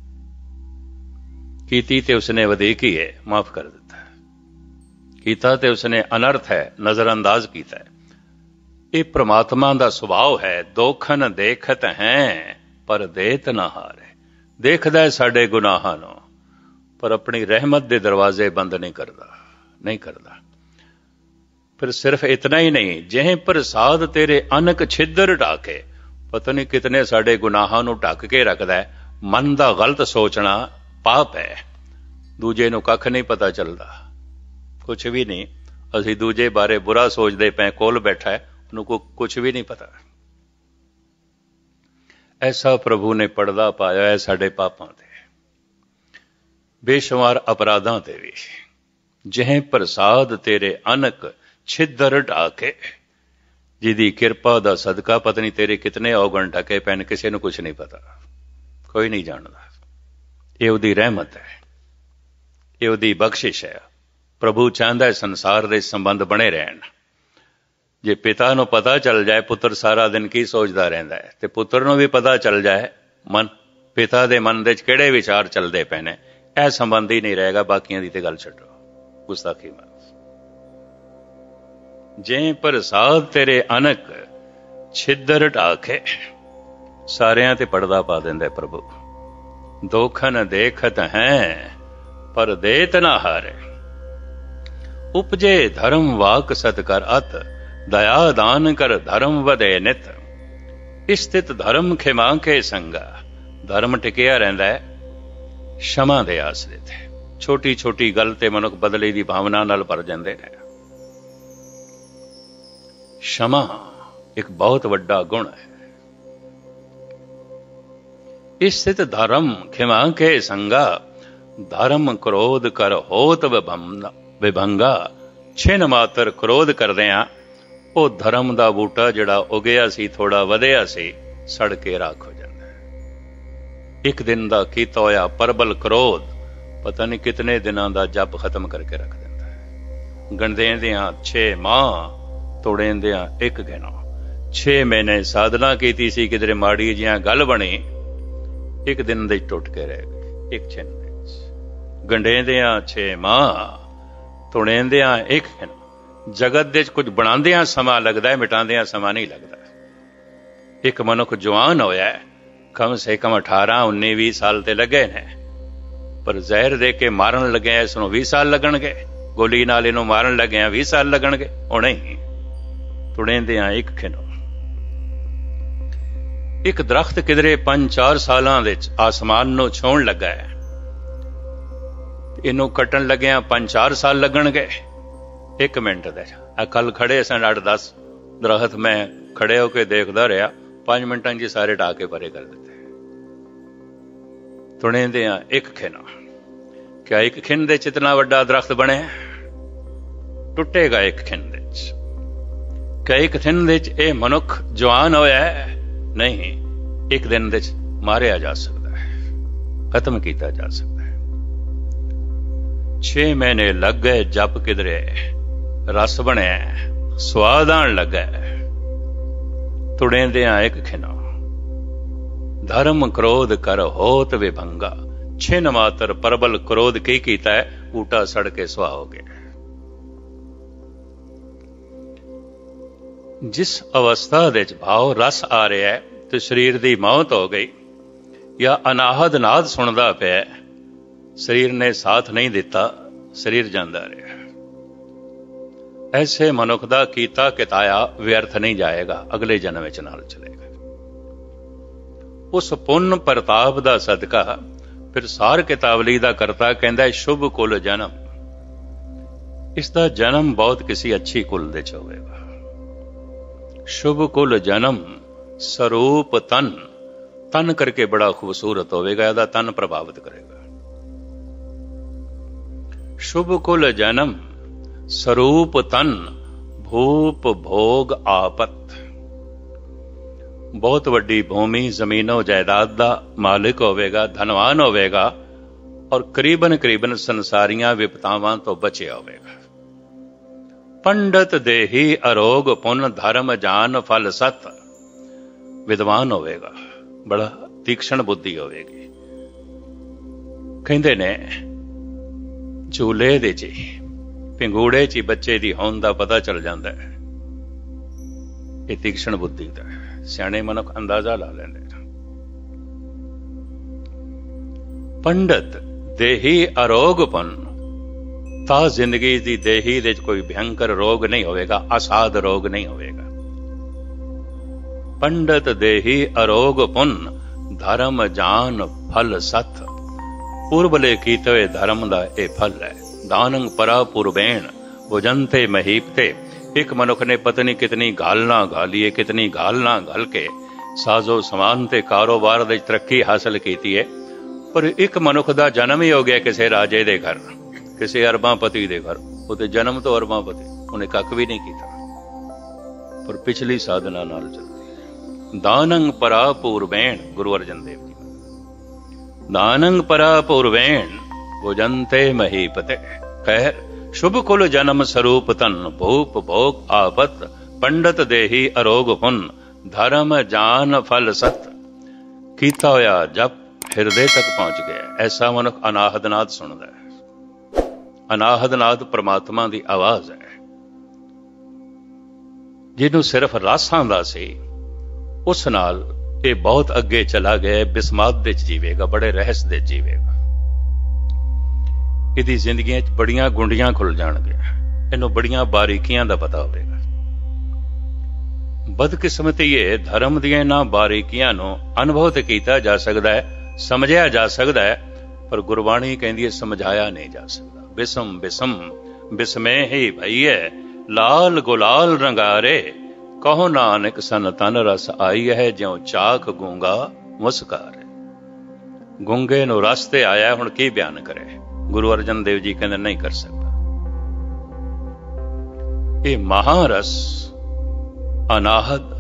ਕੀਤੀ ਤੇ ਉਸਨੇ ਵਧੀਕੀ ਹੈ, ਮਾਫ ਕਰ ਦਿੱਤਾ। ਕੀਤਾ ਤੇ ਉਸਨੇ ਅਨਰਥ ਹੈ, ਨਜ਼ਰ ਅੰਦਾਜ਼ ਕੀਤਾ ਹੈ। ਇਹ ਪ੍ਰਮਾਤਮਾ ਦਾ ਸੁਭਾਅ ਹੈ। ਦੋਖਨ ਦੇਖਤ ਹੈ ਪਰ ਦੇਤ ਨਾ ਹਾਰੇ। ਦੇਖਦਾ ਹੈ ਸਾਡੇ ਗੁਨਾਹਾਂ ਨੂੰ, ਪਰ ਆਪਣੀ ਰਹਿਮਤ ਦੇ ਦਰਵਾਜ਼ੇ ਬੰਦ ਨਹੀਂ ਕਰਦਾ। ਫਿਰ ਸਿਰਫ ਇਤਨਾ ਹੀ ਨਹੀਂ, ਜਿਹੇ ਪ੍ਰਸਾਦ ਤੇਰੇ ਅਨਕ ਛਿੱਦਰ ਢਾਕੇ। ਪਤਾ ਨਹੀਂ ਕਿਤਨੇ ਸਾਡੇ ਗੁਨਾਹਾਂ ਨੂੰ ਢੱਕ ਕੇ ਰੱਖਦਾ ਹੈ। ਮਨ ਦਾ ਗਲਤ ਸੋਚਣਾ ਪਾਪ ਹੈ। ਦੂਜੇ ਨੂੰ ਕੱਖ ਨਹੀਂ ਪਤਾ ਚੱਲਦਾ, ਕੁਛ ਵੀ ਨਹੀਂ। ਅਸੀਂ ਦੂਜੇ ਬਾਰੇ ਬੁਰਾ ਸੋਚਦੇ ਪਏ, ਕੋਲ ਬੈਠਾ ਹੈ, ਉਹਨੂੰ ਕੁਛ ਵੀ ਨਹੀਂ ਪਤਾ। ਐਸਾ ਪ੍ਰਭੂ ਨੇ ਪਰਦਾ ਪਾਇਆ ਹੈ ਸਾਡੇ ਪਾਪਾਂ ਤੇ, ਬੇਸ਼ੁਮਾਰ ਅਪਰਾਧਾਂ ਤੇ ਵੀ। ਜਿਹੇ ਪ੍ਰਸਾਦ ਤੇਰੇ ਅਨਕ ਛਿੱਦਰ ਢਾਕੇ। ਜਿਹਦੀ ਕਿਰਪਾ ਦਾ ਸਦਕਾ ਪਤਾ ਨਹੀਂ ਤੇਰੇ ਕਿਤਨੇ ਔਗਣ ਢਕੇ ਪੈਣ, ਕਿਸੇ ਨੂੰ ਕੁਛ ਨਹੀਂ ਪਤਾ, ਕੋਈ ਨਹੀਂ ਜਾਣਦਾ। ਇਹ ਉਹਦੀ ਰਹਿਮਤ ਹੈ, ਇਹ ਉਹਦੀ ਬਖਸ਼ਿਸ਼ ਹੈ, ਪ੍ਰਭੂ ਚਾਹੁੰਦਾ ਸੰਸਾਰ ਦੇ ਸੰਬੰਧ ਬਣੇ ਰਹਿਣ। ਜੇ ਪਿਤਾ ਨੂੰ ਪਤਾ ਚੱਲ ਜਾਏ ਪੁੱਤਰ ਸਾਰਾ ਦਿਨ ਕੀ ਸੋਚਦਾ ਰਹਿੰਦਾ ਹੈ, ਤੇ ਪੁੱਤਰ ਨੂੰ ਵੀ ਪਤਾ ਚੱਲ ਜਾਏ ਪਿਤਾ ਦੇ ਮਨ ਦੇ ਵਿੱਚ ਕਿਹੜੇ ਵਿਚਾਰ ਚੱਲਦੇ ਪਏ ਨੇ, ਇਹ ਸੰਬੰਧ ਹੀ ਨਹੀਂ ਰਹੇਗਾ। ਬਾਕੀਆਂ ਦੀ ਤੇ ਗੱਲ ਛੱਡੋ, ਗੁਸਤਾਖੀ ਮਾਰ। ਜੇ ਪ੍ਰਸਾਦ ਤੇਰੇ ਅਨਕ ਛਿੱਦਰ ਢਾਕੇ, ਸਾਰਿਆਂ ਤੇ ਪਰਦਾ ਪਾ ਦਿੰਦਾ ਪ੍ਰਭੂ। ਦੋਖਨ ਦੇਖਤ ਹੈ ਪਰ ਦੇਤ ਨਾ ਹਾਰੇ, ਉਪਜੇ ਧਰਮ ਵਾਕ ਸਤ ਕਰ ਅਤ, ਦਇਆ ਦਾਨ ਕਰ ਧਰਮ ਵਧੇ ਨਿਤ। ਸਥਿਤ ਧਰਮ ਖਿਮਾ ਕੇ ਸੰਗਾ, ਧਰਮ ਟਿਕਿਆ ਰਹਿੰਦਾ ਹੈ ਸ਼ਮਾ ਦੇ ਆਸਰੇ ਤੇ। ਛੋਟੀ ਛੋਟੀ ਗੱਲ ਤੇ ਮਨੁੱਖ ਬਦਲੇ ਦੀ ਭਾਵਨਾ ਨਾਲ ਭਰ ਜਾਂਦੇ ਨੇ। ਸ਼ਮਾ ਇੱਕ ਬਹੁਤ ਵੱਡਾ ਗੁਣ ਹੈ। ਸਥਿਤ ਧਰਮ ਖਿਮਾ ਕੇ ਸੰਗਾ, ਧਰਮ ਕ੍ਰੋਧ ਕਰ ਹੋਤ ਵਿਭੰਗਾ। ਛਿਨ ਮਾਤਰ ਕ੍ਰੋਧ ਕਰਦਿਆਂ ਉਹ ਧਰਮ ਦਾ ਬੂਟਾ ਜਿਹੜਾ ਉਗਿਆ ਸੀ, ਥੋੜਾ ਵਧਿਆ ਸੀ, ਸੜ ਕੇ ਰਾਖ ਹੋ ਜਾਂਦਾ ਹੈ। ਇੱਕ ਦਿਨ ਦਾ ਕੀਤਾ ਹੋਇਆ ਪ੍ਰਬਲ ਕ੍ਰੋਧ ਪਤਾ ਨਹੀਂ ਕਿਤਨੇ ਦਿਨਾਂ ਦਾ ਜਪ ਖਤਮ ਕਰਕੇ ਰੱਖ ਦਿੰਦਾ ਹੈ। ਗਣਦਿਆਂ 6 ਮਾਹ, ਤੋੜਿਆਂ 1 ਗਿਣੋ। 6 ਮਹੀਨੇ ਸਾਧਨਾ ਕੀਤੀ ਸੀ, ਕਿਧਰੇ ਮਾੜੀ ਜਿਹਾ ਗੱਲ ਬਣੀ, ਇੱਕ ਦਿਨ ਦੇ ਟੁੱਟ ਕੇ ਰਹਿ ਗਏ, ਇੱਕ ਛਿਨ ਵਿੱਚ। ਗੰਢੇਂਦਿਆਂ 6 ਮਾਹ, ਤੋੜਿਆਂ 1 ਗਿਣੋ। ਜਗਤ ਦੇ ਕੁਝ ਬਣਾਉਂਦਿਆਂ ਸਮਾਂ ਲੱਗਦਾ ਹੈ, ਮਿਟਾਉਂਦਿਆਂ ਸਮਾਂ ਨਹੀਂ ਲੱਗਦਾ। ਇੱਕ ਮਨੁੱਖ ਜਵਾਨ ਹੋਇਆ, ਕਮ ਸੇ ਕਮ 18-19-20 ਸਾਲ ਤੇ ਲੱਗੇ ਨੇ, ਪਰ ਜ਼ਹਿਰ ਦੇ ਕੇ ਮਾਰਨ ਲੱਗਿਆ ਇਸ ਨੂੰ 20 ਸਾਲ ਲੱਗਣਗੇ, ਗੋਲੀ ਨਾਲ ਇਹਨੂੰ ਮਾਰਨ ਲੱਗਿਆ 20 ਸਾਲ ਲੱਗਣਗੇ। ਉਹ ਨਹੀਂ, ਤੁੜੇਂਦਿਆਂ 1 ਖਿਨੋ। ਇੱਕ ਦਰਖਤ ਕਿਧਰੇ 5-4 ਸਾਲਾਂ ਵਿੱਚ ਆਸਮਾਨ ਨੂੰ ਛੂਹਣ ਲੱਗਾ ਹੈ, ਇਹਨੂੰ ਕੱਟਣ ਲੱਗਿਆ 5-4 ਸਾਲ ਲੱਗਣਗੇ। 1 ਮਿੰਟ ਦੇ ਕੱਲ ਖੜੇ ਸਨ 8-10 ਦਰਖਤ, ਮੈਂ ਖੜੇ ਹੋ ਕੇ ਦੇਖਦਾ ਰਿਹਾ, 5 ਮਿੰਟਾਂ 'ਚ ਸਾਰੇ ਢਾ ਕੇ ਪਰੇ ਕਰ ਦਿੱਤੇ। ਤੁਣੇਂਦਿਆਂ 1 ਖਿਨ। ਕਿਆ 1 ਖਿਨ ਦੇ 'ਚ ਇਤਨਾ ਵੱਡਾ ਦਰਖਤ ਬਣਿਆ? ਟੁੱਟੇਗਾ 1 ਖਿਨ ਦੇ 'ਚ। ਕਿਆ 1 ਖਿਨ ਦੇ 'ਚ ਇਹ ਮਨੁੱਖ ਜਵਾਨ ਹੋਇਆ? ਨਹੀਂ, 1 ਦਿਨ ਦੇ 'ਚ ਮਾਰਿਆ ਜਾ ਸਕਦਾ ਹੈ, ਖਤਮ ਕੀਤਾ ਜਾ ਸਕਦਾ ਹੈ। 6 ਮਹੀਨੇ ਲੱਗ ਗਏ, ਜਪ ਕਿਧਰੇ ਰਸ ਬਣਿਆ, ਸਵਾਦ ਆਣ ਲੱਗਾ। ਤੁੜੇਂਦਿਆਂ 1 ਖਿਨੋ। ਧਰਮ ਕ੍ਰੋਧ ਕਰ ਹੋਤ ਵਿਭੰਗਾ। ਛਿਨ ਮਾਤਰ ਪ੍ਰਬਲ ਕ੍ਰੋਧ ਕੀ ਕੀਤਾ ਹੈ, ਬੂਟਾ ਸੜ ਕੇ ਸੁਆਹ ਹੋ ਗਿਆ। ਜਿਸ ਅਵਸਥਾ ਦੇ ਵਿੱਚ ਭਾਵ ਰਸ ਆ ਰਿਹਾ ਹੈ ਤੇ ਸਰੀਰ ਦੀ ਮੌਤ ਹੋ ਗਈ, ਜਾਂ ਅਨਾਹਦ ਨਾਦ ਸੁਣਦਾ ਪਿਆ, ਸਰੀਰ ਨੇ ਸਾਥ ਨਹੀਂ ਦਿੱਤਾ, ਸਰੀਰ ਜਾਂਦਾ ਰਿਹਾ, ਐਸੇ ਮਨੁੱਖ ਦਾ ਕੀਤਾ ਕਿਤਾਇਆ ਵਿਅਰਥ ਨਹੀਂ ਜਾਏਗਾ, ਅਗਲੇ ਜਨਮ ਵਿੱਚ ਨਾਲ ਚਲੇਗਾ। ਉਸ ਪੁੰਨ ਪ੍ਰਤਾਪ ਦਾ ਸਦਕਾ ਫਿਰ ਸਾਰ ਕਿਤਾਵਲੀ ਦਾ ਕਰਤਾ ਕਹਿੰਦਾ ਸ਼ੁਭ ਕੁਲ ਜਨਮ। ਇਸ ਦਾ ਜਨਮ ਬਹੁਤ ਕਿਸੇ ਅੱਛੀ ਕੁਲ ਦੇ ਚ ਹੋਵੇਗਾ। ਸ਼ੁਭ ਕੁਲ ਜਨਮ ਸਰੂਪ ਤਨ, ਤਨ ਕਰਕੇ ਬੜਾ ਖੂਬਸੂਰਤ ਹੋਵੇਗਾ, ਇਹਦਾ ਤਨ ਪ੍ਰਭਾਵਿਤ ਕਰੇਗਾ। ਸ਼ੁਭ ਕੁਲ ਜਨਮ ਸਰੂਪ ਤਨ, ਭੂਪ ਭੋਗ ਆਪਤ। ਬਹੁਤ ਵੱਡੀ ਭੂਮੀ ਜ਼ਮੀਨੋ ਜਾਇਦਾਦ ਦਾ ਮਾਲਿਕ ਹੋਵੇਗਾ, ਧਨਵਾਨ ਹੋਵੇਗਾ, ਔਰ ਕਰੀਬਨ ਸੰਸਾਰੀਆਂ ਵਿਪਤਾਵਾਂ ਤੋਂ ਬਚਿਆ ਹੋਵੇਗਾ। ਪੰਡਤ ਦੇਹੀ ਅਰੋਗ ਪੁੰਨ ਧਰਮ ਜਾਨ ਫਲ ਸਤ। ਵਿਦਵਾਨ ਹੋਵੇਗਾ, ਬੜਾ ਤੀਕਸ਼ਣ ਬੁੱਧੀ ਹੋਵੇਗੀ। ਕਹਿੰਦੇ ਨੇ ਝੂਲੇ ਦੇ ਚ ਪਿੰਗੂੜੇ ਚ ਬੱਚੇ ਦੀ ਹੋਂਦ ਦਾ ਪਤਾ ਚੱਲ ਜਾਂਦਾ ਹੈ। ਇਹ ਤੀਕਸ਼ਣ ਬੁੱਧੀ ਦਾ ਸਿਆਣੇ ਮਨੁੱਖ ਅੰਦਾਜ਼ਾ ਲਾ ਲੈਂਦੇ। ਪੰਡਤ ਦੇਹੀ ਅਰੋਗ ਪੁੰਨ, ਤਾਂ ਜ਼ਿੰਦਗੀ ਦੀ ਦੇਹੀ ਦੇ ਕੋਈ ਭਿਅੰਕਰ ਰੋਗ ਨਹੀਂ ਹੋਵੇਗਾ, ਅਸਾਧ ਰੋਗ ਨਹੀਂ ਹੋਵੇਗਾ। ਪੰਡਤ ਦੇਹੀ ਅਰੋਗ ਪੁੰਨ, ਧਰਮ ਜਾਨ ਫਲ ਸਤ। ਪੂਰਬਲੇ ਕੀਤੇ ਹੋਏ ਧਰਮ ਦਾ ਇਹ ਫਲ ਹੈ। ਦਾਨੰ ਪਰਾ ਪੁਰਬੈਣ ਭੁਜੰਤੇ ਮਹੀਪਤੇ। ਇੱਕ ਮਨੁੱਖ ਨੇ ਪਤਾ ਨਹੀਂ ਕਿਤਨੀ ਗਾਲਣਾ ਗਾਲੀਏ, ਕਿਤਨੀ ਗਾਲਣਾ ਗਲ ਕੇ ਸਾਜ਼ੋ ਸਮਾਨ ਤੇ ਕਾਰੋਬਾਰ ਦੇ ਤਰੱਕੀ ਹਾਸਲ ਕੀਤੀ ਹੈ, ਪਰ ਇੱਕ ਮਨੁੱਖ ਦਾ ਜਨਮ ਹੀ ਹੋ ਗਿਆ ਕਿਸੇ ਰਾਜੇ ਦੇ ਘਰ, ਕਿਸੇ ਅਰਬਾਂਪਤੀ ਦੇ ਘਰ। ਉਹਦੇ ਜਨਮ ਤੋਂ ਅਰਬਾਂਪਤੀ, ਉਹਨੇ ਕੱਖ ਵੀ ਨਹੀਂ ਕੀਤਾ, ਪਰ ਪਿਛਲੀ ਸਾਧਨਾ ਨਾਲ ਚੱਲਦੀ। ਦਾਨੰ ਪਰਾ ਪੁਰਬੈਣ, ਗੁਰੂ ਅਰਜਨ ਦੇਵ ਜੀ। ਦਾਨੰ ਪਰਾ ਪੁਰਬੈਣ ਭੁਜੰਤੇ ਮਹੀਪਤੇ। ਖੈਰ शुभ कुल जन्म स्वरूप तन भूप भोग आपत पंडित देही अरोग हुन धर्म जान फल सत कीता होया जप ਹਿਰਦੇ ਤੱਕ ਪਹੁੰਚ ਗਿਆ। ਐਸਾ ਮਨੁੱਖ ਅਨਾਹਦ ਨਾਦ ਸੁਣਦਾ ਹੈ। ਅਨਾਹਦ ਨਾਦ ਪ੍ਰਮਾਤਮਾ ਦੀ ਆਵਾਜ਼ ਹੈ। ਜਿਹਨੂੰ ਸਿਰਫ ਰਾਸਾਂ ਦਾ ਸੀ, ਉਸ ਨਾਲ ਇਹ ਬਹੁਤ ਅੱਗੇ ਚਲਾ ਗਿਆ। ਬਿਸਮਾਤ ਦੇ ਜੀਵੇਗਾ, ਬੜੇ ਰਹਿਸ ਦੇ ਜੀਵੇਗਾ। ਇਹਦੀ ਜ਼ਿੰਦਗੀਆਂ 'ਚ ਬੜੀਆਂ ਗੁੰਡੀਆਂ ਖੁੱਲ ਜਾਣਗੀਆਂ। ਇਹਨੂੰ ਬੜੀਆਂ ਬਾਰੀਕੀਆਂ ਦਾ ਪਤਾ ਹੋਵੇਗਾ। ਬਦਕਿਸਮਤੀ ਇਹ ਧਰਮ ਦੀਆਂ ਇਹਨਾਂ ਬਾਰੀਕੀਆਂ ਨੂੰ ਅਨੁਭਵ ਤੇ ਕੀਤਾ ਜਾ ਸਕਦਾ ਹੈ, ਸਮਝਿਆ ਜਾ ਸਕਦਾ ਹੈ, ਪਰ ਗੁਰਬਾਣੀ ਕਹਿੰਦੀ ਹੈ ਸਮਝਾਇਆ ਨਹੀਂ ਜਾ ਸਕਦਾ। ਬਿਸਮ ਬਿਸਮ ਬਿਸਮੇ ਹੀ ਭਈਏ ਲਾਲ ਗੁਲਾਲ ਰੰਗਾਰੇ ਕਹੋ ਨਾਨਕ ਸਨ ਤਨ ਰਸ ਆਈ ਹੈ ਜਿਉ ਚਾਖ ਗੂੰਗਾ ਮੁਸਕਾਰੇ। ਗੂੰਗੇ ਨੂੰ ਰਸ ਤੇ ਆਇਆ, ਹੁਣ ਕੀ ਬਿਆਨ ਕਰੇ। ਗੁਰੂ ਅਰਜਨ ਦੇਵ ਜੀ ਕਹਿੰਦੇ ਨਹੀਂ ਕਰ ਸਕਦਾ। ਇਹ ਮਹਾਰਸ ਅਨਾਹਦ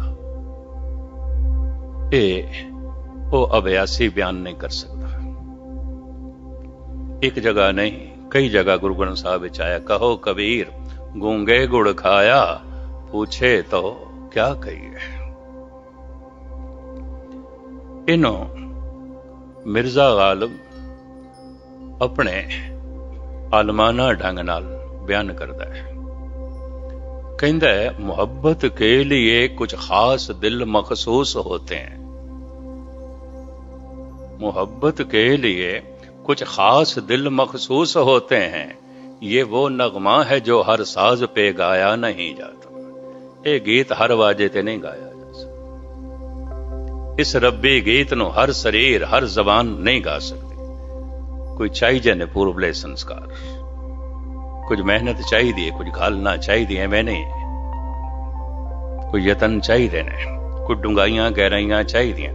ਇਹ ਉਹ ਅਭਿਆਸੀ ਬਿਆਨ ਨਹੀਂ ਕਰ ਸਕਦਾ। ਇੱਕ ਜਗ੍ਹਾ ਨਹੀਂ, ਕਈ ਜਗ੍ਹਾ ਗੁਰੂ ਗ੍ਰੰਥ ਸਾਹਿਬ ਵਿੱਚ ਆਇਆ, ਕਹੋ ਕਬੀਰ ਗੂੰਗੇ ਗੁੜ ਖਾਇਆ ਪੁੱਛੇ ਤੋ ਕਿਆ ਕਹੀਏ। ਇਹਨੂੰ ਮਿਰਜ਼ਾ ਗਾਲਿਬ ਆਪਣੇ ਆਲਮਾਨਾ ਢੰਗ ਨਾਲ ਬਿਆਨ ਕਰਦਾ ਹੈ। ਕਹਿੰਦਾ ਹੈ ਮੁਹੱਬਤ ਕੇ लिए कुछ खास दिल मखसूस होते हैं, मोहब्बत के लिए कुछ खास दिल मखसूस होते हैं, ये वो नगमा है जो हर साज पे गाया नहीं जाता। ये गीत हर वाजे ते नहीं गाया जा सकता। इस रब्बी गीत ਨੂੰ हर शरीर हर जबान नहीं गा सकती। कोई चाहिए ने पूर्वले संस्कार, कुछ मेहनत चाहिए, कुछ घालना चाहिए, मैं नहीं, कोई यतन चाहिए ने, कुछ डूंगाइयां गहराइयां चाहिए।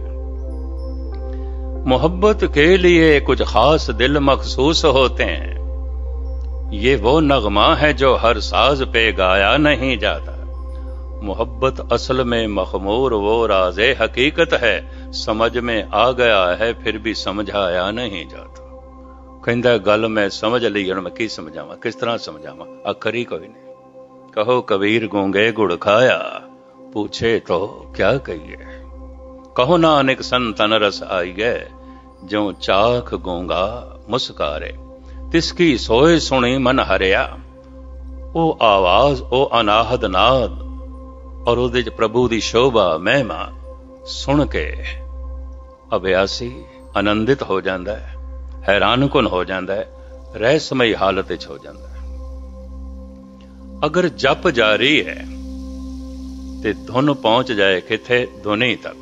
मोहब्बत के लिए कुछ खास दिल मखसूस होते हैं, ये वो नगमा है जो हर साज पे गाया नहीं जाता। मोहब्बत असल में मखमूर वो राज़े हकीकत है, समझ में आ गया है फिर भी समझाया नहीं जाता। कहता गल मैं समझ ली, हुण मैं की समझावां, किस तरह समझावां, आखर ही कोई नहीं। कहो कबीर गूंगे गुड़ खाया पूछे तो क्या कहिए। कहो नानक सन तन रस आई गए ज्यों चाख गूंगा मुस्कारे। तिसकी सोए सुनी मन हरिया, ओ आवाज ओ अनाहद नाद और ਉਹਦੇ ਚ ਪ੍ਰਭੂ ਦੀ ਸ਼ੋਭਾ ਮਹਿਮਾ ਸੁਣ ਕੇ ਅਭਿਆਸੀ ਆਨੰਦਿਤ ਹੋ ਜਾਂਦਾ ਹੈ, ਹੈਰਾਨਕੁਨ ਹੋ ਜਾਂਦਾ ਹੈ, ਰਹਿਸਮਈ ਹਾਲਤ ਵਿੱਚ ਹੋ ਜਾਂਦਾ ਹੈ। ਅਗਰ ਜਪ ਜਾਰੀ ਹੈ ਤੇ ਧੁਨ ਪਹੁੰਚ ਜਾਏ ਕਿੱਥੇ, ਧੁਨੀ ਤੱਕ,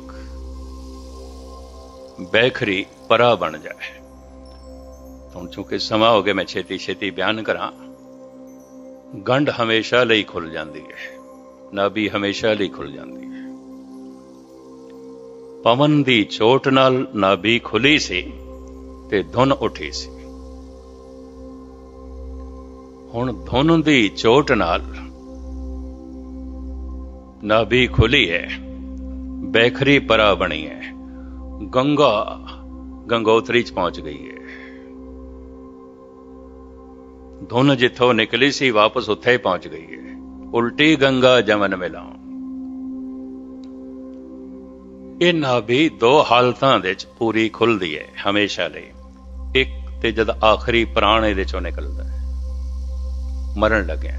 ਬੈਖਰੀ ਪਰਾ ਬਣ ਜਾਏ। ਹੁਣ ਚੂੰਕਿ ਸਮਾਂ ਹੋ ਗਿਆ, ਮੈਂ ਛੇਤੀ ਛੇਤੀ ਬਿਆਨ ਕਰਾਂ। ਗੰਢ ਹਮੇਸ਼ਾ ਲਈ ਖੁੱਲ ਜਾਂਦੀ ਹੈ, ਨਾਭੀ ਹਮੇਸ਼ਾ ਲਈ ਖੁੱਲ ਜਾਂਦੀ ਹੈ। ਪਵਨ ਦੀ ਚੋਟ ਨਾਲ ਨਾਭੀ ਖੁੱਲੀ ਸੀ ਤੇ ਧੁਨ ਉੱਠੀ ਸੀ। ਹੁਣ ਧੁਨ ਦੀ ਚੋਟ ਨਾਲ ਨਾਭੀ ਖੁੱਲੀ ਹੈ, ਬੈਖਰੀ ਪਰਾ ਬਣੀ ਹੈ, ਗੰਗਾ ਗੰਗੋਤਰੀ ਚ ਪਹੁੰਚ ਗਈ ਹੈ। ਧੁਨ ਜਿੱਥੋਂ ਨਿਕਲੀ ਸੀ ਵਾਪਸ ਉੱਥੇ ਹੀ ਪਹੁੰਚ ਗਈ ਹੈ। ਉਲਟੀ ਗੰਗਾ ਜਮਨ ਮਿਲਾਉ। ਇਹ ਨਾਭੀ ਦੋ ਹਾਲਤਾਂ ਦੇ ਵਿੱਚ ਪੂਰੀ ਖੁੱਲਦੀ ਹੈ ਹਮੇਸ਼ਾ ਲਈ। ਇੱਕ ਤੇ ਜਦ ਆਖਰੀ ਪ੍ਰਾਣ ਇਹਦੇ ਚੋਂ ਨਿਕਲਦਾ ਹੈ, ਮਰਨ ਲੱਗਿਆ।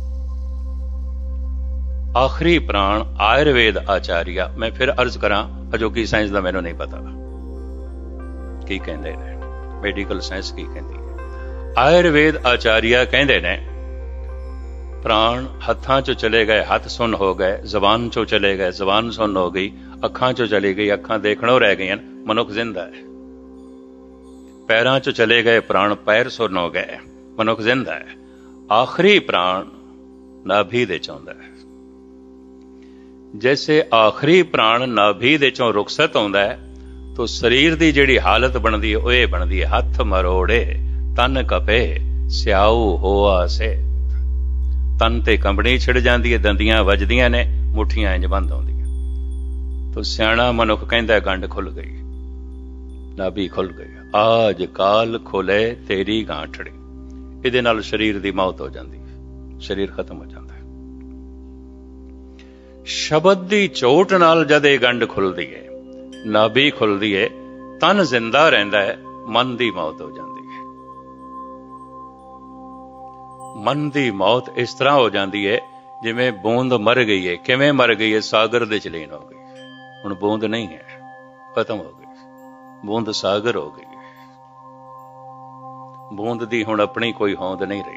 ਆਖਰੀ ਪ੍ਰਾਣ ਆਯੁਰਵੇਦ ਆਚਾਰੀਆ, ਮੈਂ ਫਿਰ ਅਰਜ਼ ਕਰਾਂ, ਅਜੋਕੀ ਸਾਇੰਸ ਦਾ ਮੈਨੂੰ ਨਹੀਂ ਪਤਾ ਕੀ ਕਹਿੰਦੇ ਨੇ, ਮੈਡੀਕਲ ਸਾਇੰਸ ਕੀ ਕਹਿੰਦੀ ਹੈ। ਆਯੁਰਵੇਦ ਆਚਾਰੀਆ ਕਹਿੰਦੇ ਨੇ ਪ੍ਰਾਣ ਹੱਥਾਂ ਚੋਂ ਚਲੇ ਗਏ, ਹੱਥ ਸੁੰਨ ਹੋ ਗਏ, ਜ਼ਬਾਨ ਚੋਂ ਚਲੇ ਗਏ, ਜ਼ਬਾਨ ਸੁੰਨ ਹੋ ਗਈ, ਅੱਖਾਂ ਚੋਂ ਚਲੀ ਗਈ, ਅੱਖਾਂ ਦੇਖਣੋਂ ਰਹਿ ਗਈਆਂ, ਮਨੁੱਖ ਜ਼ਿੰਦਾ ਹੈ। ਪੈਰਾਂ ਚੋਂ ਚਲੇ ਗਏ ਪ੍ਰਾਣ, ਪੈਰ ਸੁੰਨ ਹੋ ਗਏ, ਮਨੁੱਖ ਜ਼ਿੰਦਾ ਹੈ। ਆਖਰੀ ਪ੍ਰਾਣ ਨਾਭੀ ਦੇ ਚੋਂ ਆਉਂਦਾ ਹੈ। ਜੈਸੇ ਆਖਰੀ ਪ੍ਰਾਣ ਨਾਭੀ ਦੇ ਚੋਂ ਰੁਖਸਤ ਆਉਂਦਾ ਹੈ, ਤਾਂ ਸਰੀਰ ਦੀ ਜਿਹੜੀ ਹਾਲਤ ਬਣਦੀ ਹੈ ਉਹ ਇਹ ਬਣਦੀ ਹੈ, ਹੱਥ ਮਰੋੜੇ ਤਨ ਕਪੇ ਸਿਆਊ ਹੋਆ ਸੇ। ਤਨ ਤੇ ਕੰਬਣੀ ਛਿੜ ਜਾਂਦੀ ਹੈ, ਦੰਦੀਆਂ ਵੱਜਦੀਆਂ ਨੇ, ਮੁੱਠੀਆਂ ਇੰਜ ਬੰਦ ਆਉਂਦੀਆਂ। ਤੋ ਸਿਆਣਾ ਮਨੁੱਖ ਕਹਿੰਦਾ ਗੰਢ ਖੁੱਲ ਗਈ, ਨਾਭੀ ਖੁੱਲ ਗਈ। ਆਜ ਕਾਲ ਖੁੱਲੇ ਤੇਰੀ ਗਾਂਠੜੀ। ਇਹਦੇ ਨਾਲ ਸਰੀਰ ਦੀ ਮੌਤ ਹੋ ਜਾਂਦੀ ਹੈ, ਸਰੀਰ ਖਤਮ ਹੋ ਜਾਂਦਾ ਹੈ। ਸ਼ਬਦ ਦੀ ਚੋਟ ਨਾਲ ਜਦ ਇਹ ਗੰਢ ਖੁੱਲਦੀ ਹੈ, ਨਾਭੀ ਖੁੱਲਦੀ ਹੈ, ਤਨ ਜ਼ਿੰਦਾ ਰਹਿੰਦਾ ਹੈ, ਮਨ ਦੀ ਮੌਤ ਹੋ ਜਾਂਦੀ ਹੈ। ਮਨ ਦੀ ਮੌਤ ਇਸ ਤਰ੍ਹਾਂ ਹੋ ਜਾਂਦੀ ਹੈ ਜਿਵੇਂ ਬੂੰਦ ਮਰ ਗਈ ਹੈ। ਕਿਵੇਂ ਮਰ ਗਈ ਹੈ? ਸਾਗਰ ਦੇ ਚ ਲੀਨ ਹੋ ਗਈ। ਹੁਣ ਬੂੰਦ ਨਹੀਂ ਹੈ, ਖਤਮ ਹੋ ਗਈ। ਬੂੰਦ ਸਾਗਰ ਹੋ ਗਈ। ਬੂੰਦ ਦੀ ਹੁਣ ਆਪਣੀ ਕੋਈ ਹੋਂਦ ਨਹੀਂ ਰਹੀ।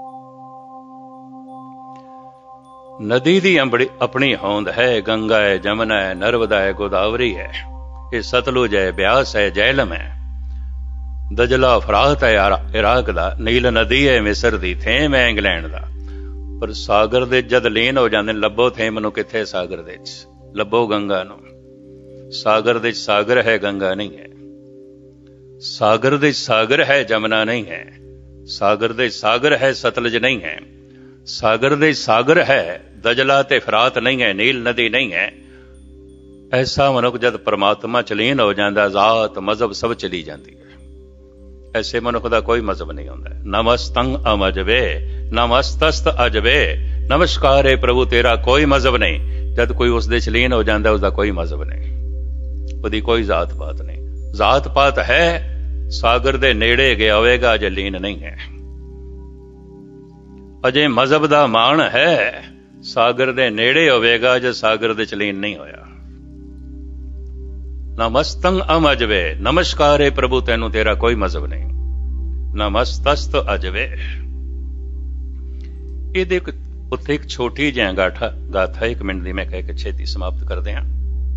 ਨਦੀ ਦੀ ਆਪਣੀ ਹੋਂਦ ਹੈ। ਗੰਗਾ ਹੈ, ਜਮਨਾ ਹੈ, ਨਰਮਦਾ ਹੈ, ਗੋਦਾਵਰੀ ਹੈ, ਇਹ ਸਤਲੁਜ ਹੈ, ਬਿਆਸ ਹੈ, ਜੇਹਲਮ ਹੈ, ਦਜਲਾ ਫਰਾਤ ਹੈ ਇਰਾਕ ਦਾ, ਨੀਲ ਨਦੀ ਹੈ ਮਿਸਰ ਦੀ, ਥੇਮ ਹੈ ਇੰਗਲੈਂਡ ਦਾ। ਪਰ ਸਾਗਰ ਦੇ ਜਦ ਲੀਨ ਹੋ ਜਾਂਦੇ, ਲੱਭੋ ਥੇਮ ਨੂੰ ਕਿੱਥੇ? ਸਾਗਰ ਦੇ ਚ ਲੱਭੋ ਗੰਗਾ ਨੂੰ। ਸਾਗਰ ਦੇ ਸਾਗਰ ਹੈ, ਗੰਗਾ ਨਹੀਂ ਹੈ। ਸਾਗਰ ਦੇ ਸਾਗਰ ਹੈ, ਜਮਨਾ ਨਹੀਂ ਹੈ। ਸਾਗਰ ਦੇ ਸਾਗਰ ਹੈ, ਸਤਲੁਜ ਨਹੀਂ ਹੈ। ਸਾਗਰ ਦੇ ਸਾਗਰ ਹੈ, ਦਜਲਾ ਤੇ ਫਰਾਤ ਨਹੀਂ ਹੈ, ਨੀਲ ਨਦੀ ਨਹੀਂ ਹੈ। ਐਸਾ ਮਨੁੱਖ ਜਦ ਪਰਮਾਤਮਾ ਚ ਲੀਨ ਹੋ ਜਾਂਦਾ, ਜ਼ਾਤ ਮਜ਼ਹਬ ਸਭ ਚਲੀ ਜਾਂਦੀ ਹੈ। ਐਸੇ ਮਨੁੱਖ ਦਾ ਕੋਈ ਮਜ਼ਹਬ ਨਹੀਂ ਹੁੰਦਾ। ਨਮਸਤੰ ਅਮਜਵੇ ਨਮਸਤਸਤ ਅਜਵੇ, ਨਮਸਕਾਰ ਹੈ ਪ੍ਰਭੂ ਤੇਰਾ, ਕੋਈ ਮਜ਼ਹਬ ਨਹੀਂ। ਜਦ ਕੋਈ ਉਸ ਦੇ ਚ ਲੀਨ ਹੋ ਜਾਂਦਾ, ਉਸਦਾ ਕੋਈ ਮਜ਼ਹਬ ਨਹੀਂ, ਉਹਦੀ ਕੋਈ ਜ਼ਾਤ ਪਾਤ ਨਹੀਂ। ਜ਼ਾਤ ਪਾਤ ਹੈ, ਸਾਗਰ ਦੇ ਨੇੜੇ ਗਿਆ ਹੋਵੇਗਾ, ਅਜੇ ਲੀਨ ਨਹੀਂ ਹੈ। ਅਜੇ ਮਜ਼ਹਬ ਦਾ ਮਾਣ ਹੈ, ਸਾਗਰ ਦੇ ਨੇੜੇ ਹੋਵੇਗਾ, ਅਜੇ ਸਾਗਰ ਦੇ ਚ ਲੀਨ ਨਹੀਂ ਹੋਇਆ। ਨਮਸਤੰ ਅਮਜਵੇ, ਨਮਸਕਾਰ ਹੈ ਪ੍ਰਭੂ ਤੈਨੂੰ, ਤੇਰਾ ਕੋਈ ਮਜ਼ਹਬ ਨਹੀਂ। ਨਮਸਤਸਤ ਅਜਵੇ। ਇਹਦੇ ਉੱਥੇ ਇੱਕ ਛੋਟੀ ਜਿਹੀ ਗਾਥਾ 1 ਮਿੰਟ ਦੀ ਮੈਂ ਕਹਿ ਕੇ ਛੇਤੀ ਸਮਾਪਤ ਕਰਦੇ ਹਾਂ।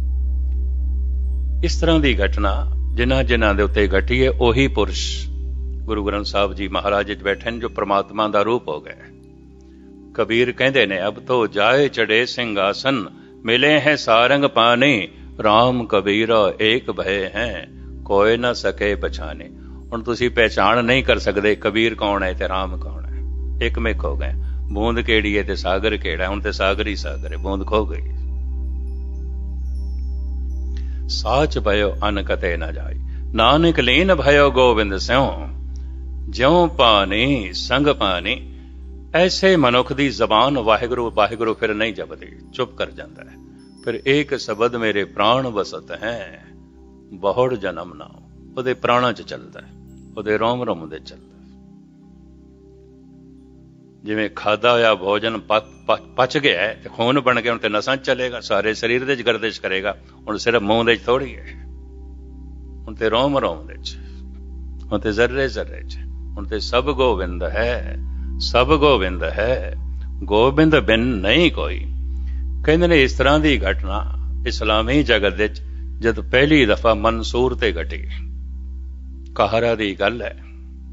ਇਸ ਤਰ੍ਹਾਂ ਦੀ ਘਟਨਾ ਜਿਨ੍ਹਾਂ ਦੇ ਉੱਤੇ ਘਟੀ ਹੈ, ਉਹੀ ਪੁਰਸ਼ ਗੁਰੂ ਗ੍ਰੰਥ ਸਾਹਿਬ ਜੀ ਮਹਾਰਾਜ ਚ ਬੈਠੇ ਨੇ, ਜੋ ਪ੍ਰਮਾਤਮਾ ਦਾ ਰੂਪ ਹੋ ਗਏ। ਕਬੀਰ ਕਹਿੰਦੇ ਨੇ, ਅਬ ਤੋ ਜਾਏ ਚੜੇ ਸਿੰਘਾਸਨ, ਮਿਲੇ ਹੈ ਸਾਰੰਗ ਪਾਣੀ, ਰਾਮ ਕਬੀਰਾ ਏਕ ਭਏ ਹੈ, ਕੋਇ ਨਾ ਸਕੇ ਪਛਾਣੇ। ਹੁਣ ਤੁਸੀਂ ਪਹਿਚਾਣ ਨਹੀਂ ਕਰ ਸਕਦੇ ਕਬੀਰ ਕੌਣ ਹੈ ਤੇ ਰਾਮ ਕੌਣ ਹੈ। ਇੱਕ ਮਿਕ ਹੋ ਗਏ। ਬੂੰਦ ਕਿਹੜੀ ਹੈ ਤੇ ਸਾਗਰ ਕਿਹੜਾ? ਹੁਣ ਤੇ ਸਾਗਰ ਹੀ ਸਾਗਰ ਹੈ, ਬੂੰਦ ਖੋ ਗਈ। ਸਾਚ ਭਇਓ ਅਨ ਕਤੇ ਨਾ ਜਾਈ, ਨਾਨਕ ਲੀਨ ਭਇਓ ਗੋਬਿੰਦ ਸਿਉ, ਜਿਉ ਪਾਣੀ ਸੰਗ ਪਾਣੀ। ਐਸੇ ਮਨੁੱਖ ਦੀ ਜ਼ਬਾਨ ਵਾਹਿਗੁਰੂ ਵਾਹਿਗੁਰੂ ਫਿਰ ਨਹੀਂ ਜਪਦੀ, ਚੁੱਪ ਕਰ ਜਾਂਦਾ ਹੈ। ਫਿਰ ਏਕ ਸ਼ਬਦ ਮੇਰੇ ਪ੍ਰਾਣ ਵਸਤ ਹੈ, ਬਹੁੜ ਜਨਮ ਨਾਉ। ਉਹਦੇ ਪ੍ਰਾਣਾਂ ਚ ਚੱਲਦਾ, ਉਹਦੇ ਰੋਮ ਰੋਮ ਦੇ ਚੱਲਦਾ। ਜਿਵੇਂ ਖਾਧਾ ਹੋਇਆ ਭੋਜਨ ਪਚ ਗਿਆ ਤੇ ਖੂਨ ਬਣ ਗਿਆ, ਹੁਣ ਤੇ ਨਸਾਂ ਚ ਚਲੇਗਾ, ਸਾਰੇ ਸਰੀਰ ਦੇ ਚ ਗਰਦਿਸ਼ ਕਰੇਗਾ। ਹੁਣ ਸਿਰਫ ਮੂੰਹ ਦੇ ਚ ਥੋੜੀ ਹੈ, ਹੁਣ ਤੇ ਰੋਮ ਰੋਮ ਦੇ ਚ, ਹੁਣ ਤੇ ਜ਼ਰਰੇ ਜ਼ਰਰੇ ਚ। ਹੁਣ ਤੇ ਸਭ ਗੋਬਿੰਦ ਹੈ, ਸਭ ਗੋਬਿੰਦ ਹੈ, ਗੋਬਿੰਦ ਬਿਨ ਨਹੀਂ ਕੋਈ। ਕਹਿੰਦੇ ਨੇ ਇਸ ਤਰ੍ਹਾਂ ਦੀ ਘਟਨਾ ਇਸਲਾਮੀ ਜਗਤ ਵਿੱਚ ਜਦ ਪਹਿਲੀ ਦਫਾ ਮਨਸੂਰ ਤੇ ਘਟੀ, ਕਹਾਰਾ ਦੀ ਗੱਲ ਹੈ,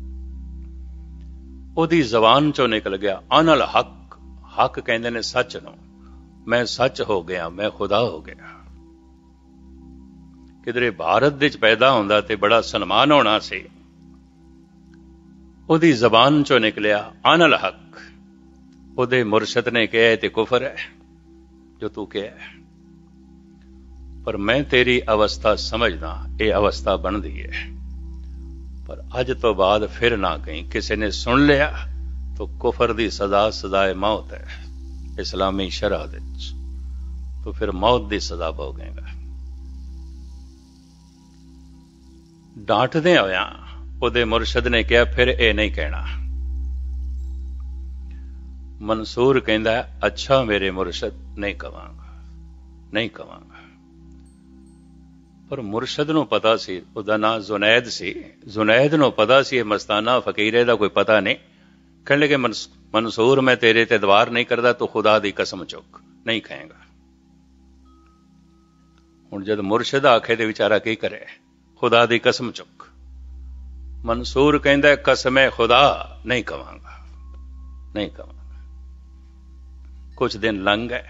ਉਹਦੀ ਜ਼ਬਾਨ ਚੋਂ ਨਿਕਲ ਗਿਆ ਅਨਲ ਹੱਕ। ਹੱਕ ਕਹਿੰਦੇ ਨੇ ਸੱਚ ਨੂੰ। ਮੈਂ ਸੱਚ ਹੋ ਗਿਆ, ਮੈਂ ਖੁਦਾ ਹੋ ਗਿਆ। ਕਿਧਰੇ ਭਾਰਤ ਵਿੱਚ ਪੈਦਾ ਹੁੰਦਾ ਤੇ ਬੜਾ ਸਨਮਾਨ ਹੋਣਾ ਸੀ। ਉਹਦੀ ਜ਼ਬਾਨ ਚੋਂ ਨਿਕਲਿਆ ਅਨਲ ਹੱਕ। ਉਹਦੇ ਮੁਰਸ਼ਦ ਨੇ ਕਿਹਾ ਤੇ ਕੁਫਰ ਹੈ ਜੋ ਤੂੰ ਕਿਹਾ, ਪਰ ਮੈਂ ਤੇਰੀ ਅਵਸਥਾ ਸਮਝਦਾ, ਇਹ ਅਵਸਥਾ ਬਣਦੀ ਹੈ। ਪਰ ਅੱਜ ਤੋਂ ਬਾਅਦ ਫਿਰ ਨਾ ਕਹੀਂ। ਕਿਸੇ ਨੇ ਸੁਣ ਲਿਆ ਤਾਂ ਕੁਫਰ ਦੀ ਸਜ਼ਾ ਸਜ਼ਾਏ ਮੌਤ ਹੈ ਇਸਲਾਮੀ ਸ਼ਰਅ ਵਿੱਚ, ਤਾਂ ਫਿਰ ਮੌਤ ਦੀ ਸਜ਼ਾ ਭੋਗੇਗਾ। ਡਾਂਟਦੇ ਹੋਇਆ ਉਹਦੇ ਮੁਰਸ਼ਦ ਨੇ ਕਿਹਾ ਫਿਰ ਇਹ ਨਹੀਂ ਕਹਿਣਾ। ਮਨਸੂਰ ਕਹਿੰਦਾ ਅੱਛਾ ਮੇਰੇ ਮੁਰਸ਼ਦ, ਨਹੀਂ ਕਵਾਂਗਾ, ਨਹੀਂ ਕਵਾਂਗਾ। ਪਰ ਮੁਰਸ਼ਦ ਨੂੰ ਪਤਾ ਸੀ, ਉਹਦਾ ਨਾਂ ਜ਼ੁਨੈਦ ਸੀ। ਜ਼ੁਨੈਦ ਨੂੰ ਪਤਾ ਸੀ ਇਹ ਮਸਤਾਨਾ ਫਕੀਰੇ ਦਾ ਕੋਈ ਪਤਾ ਨਹੀਂ। ਕਹਿਣ ਲੱਗੇ ਮਨਸੂਰ ਮੈਂ ਤੇਰੇ ਤੇ ਦਵਾਰ ਨਹੀਂ ਕਰਦਾ, ਤੂੰ ਖੁਦਾ ਦੀ ਕਸਮ ਚੁੱਕ, ਨਹੀਂ ਕਹੇਗਾ। ਹੁਣ ਜਦ ਮੁਰਸ਼ਦ ਆਖੇ ਤੇ ਵਿਚਾਰਾ ਕੀ ਕਰੇ? ਖੁਦਾ ਦੀ ਕਸਮ ਚੁੱਕ। ਮਨਸੂਰ ਕਹਿੰਦਾ ਕਸਮੇ ਖੁਦਾ, ਨਹੀਂ ਕਵਾਂਗਾ, ਨਹੀਂ ਕਵਾਂਗਾ। ਕੁਝ ਦਿਨ ਲੰਘ ਗਏ।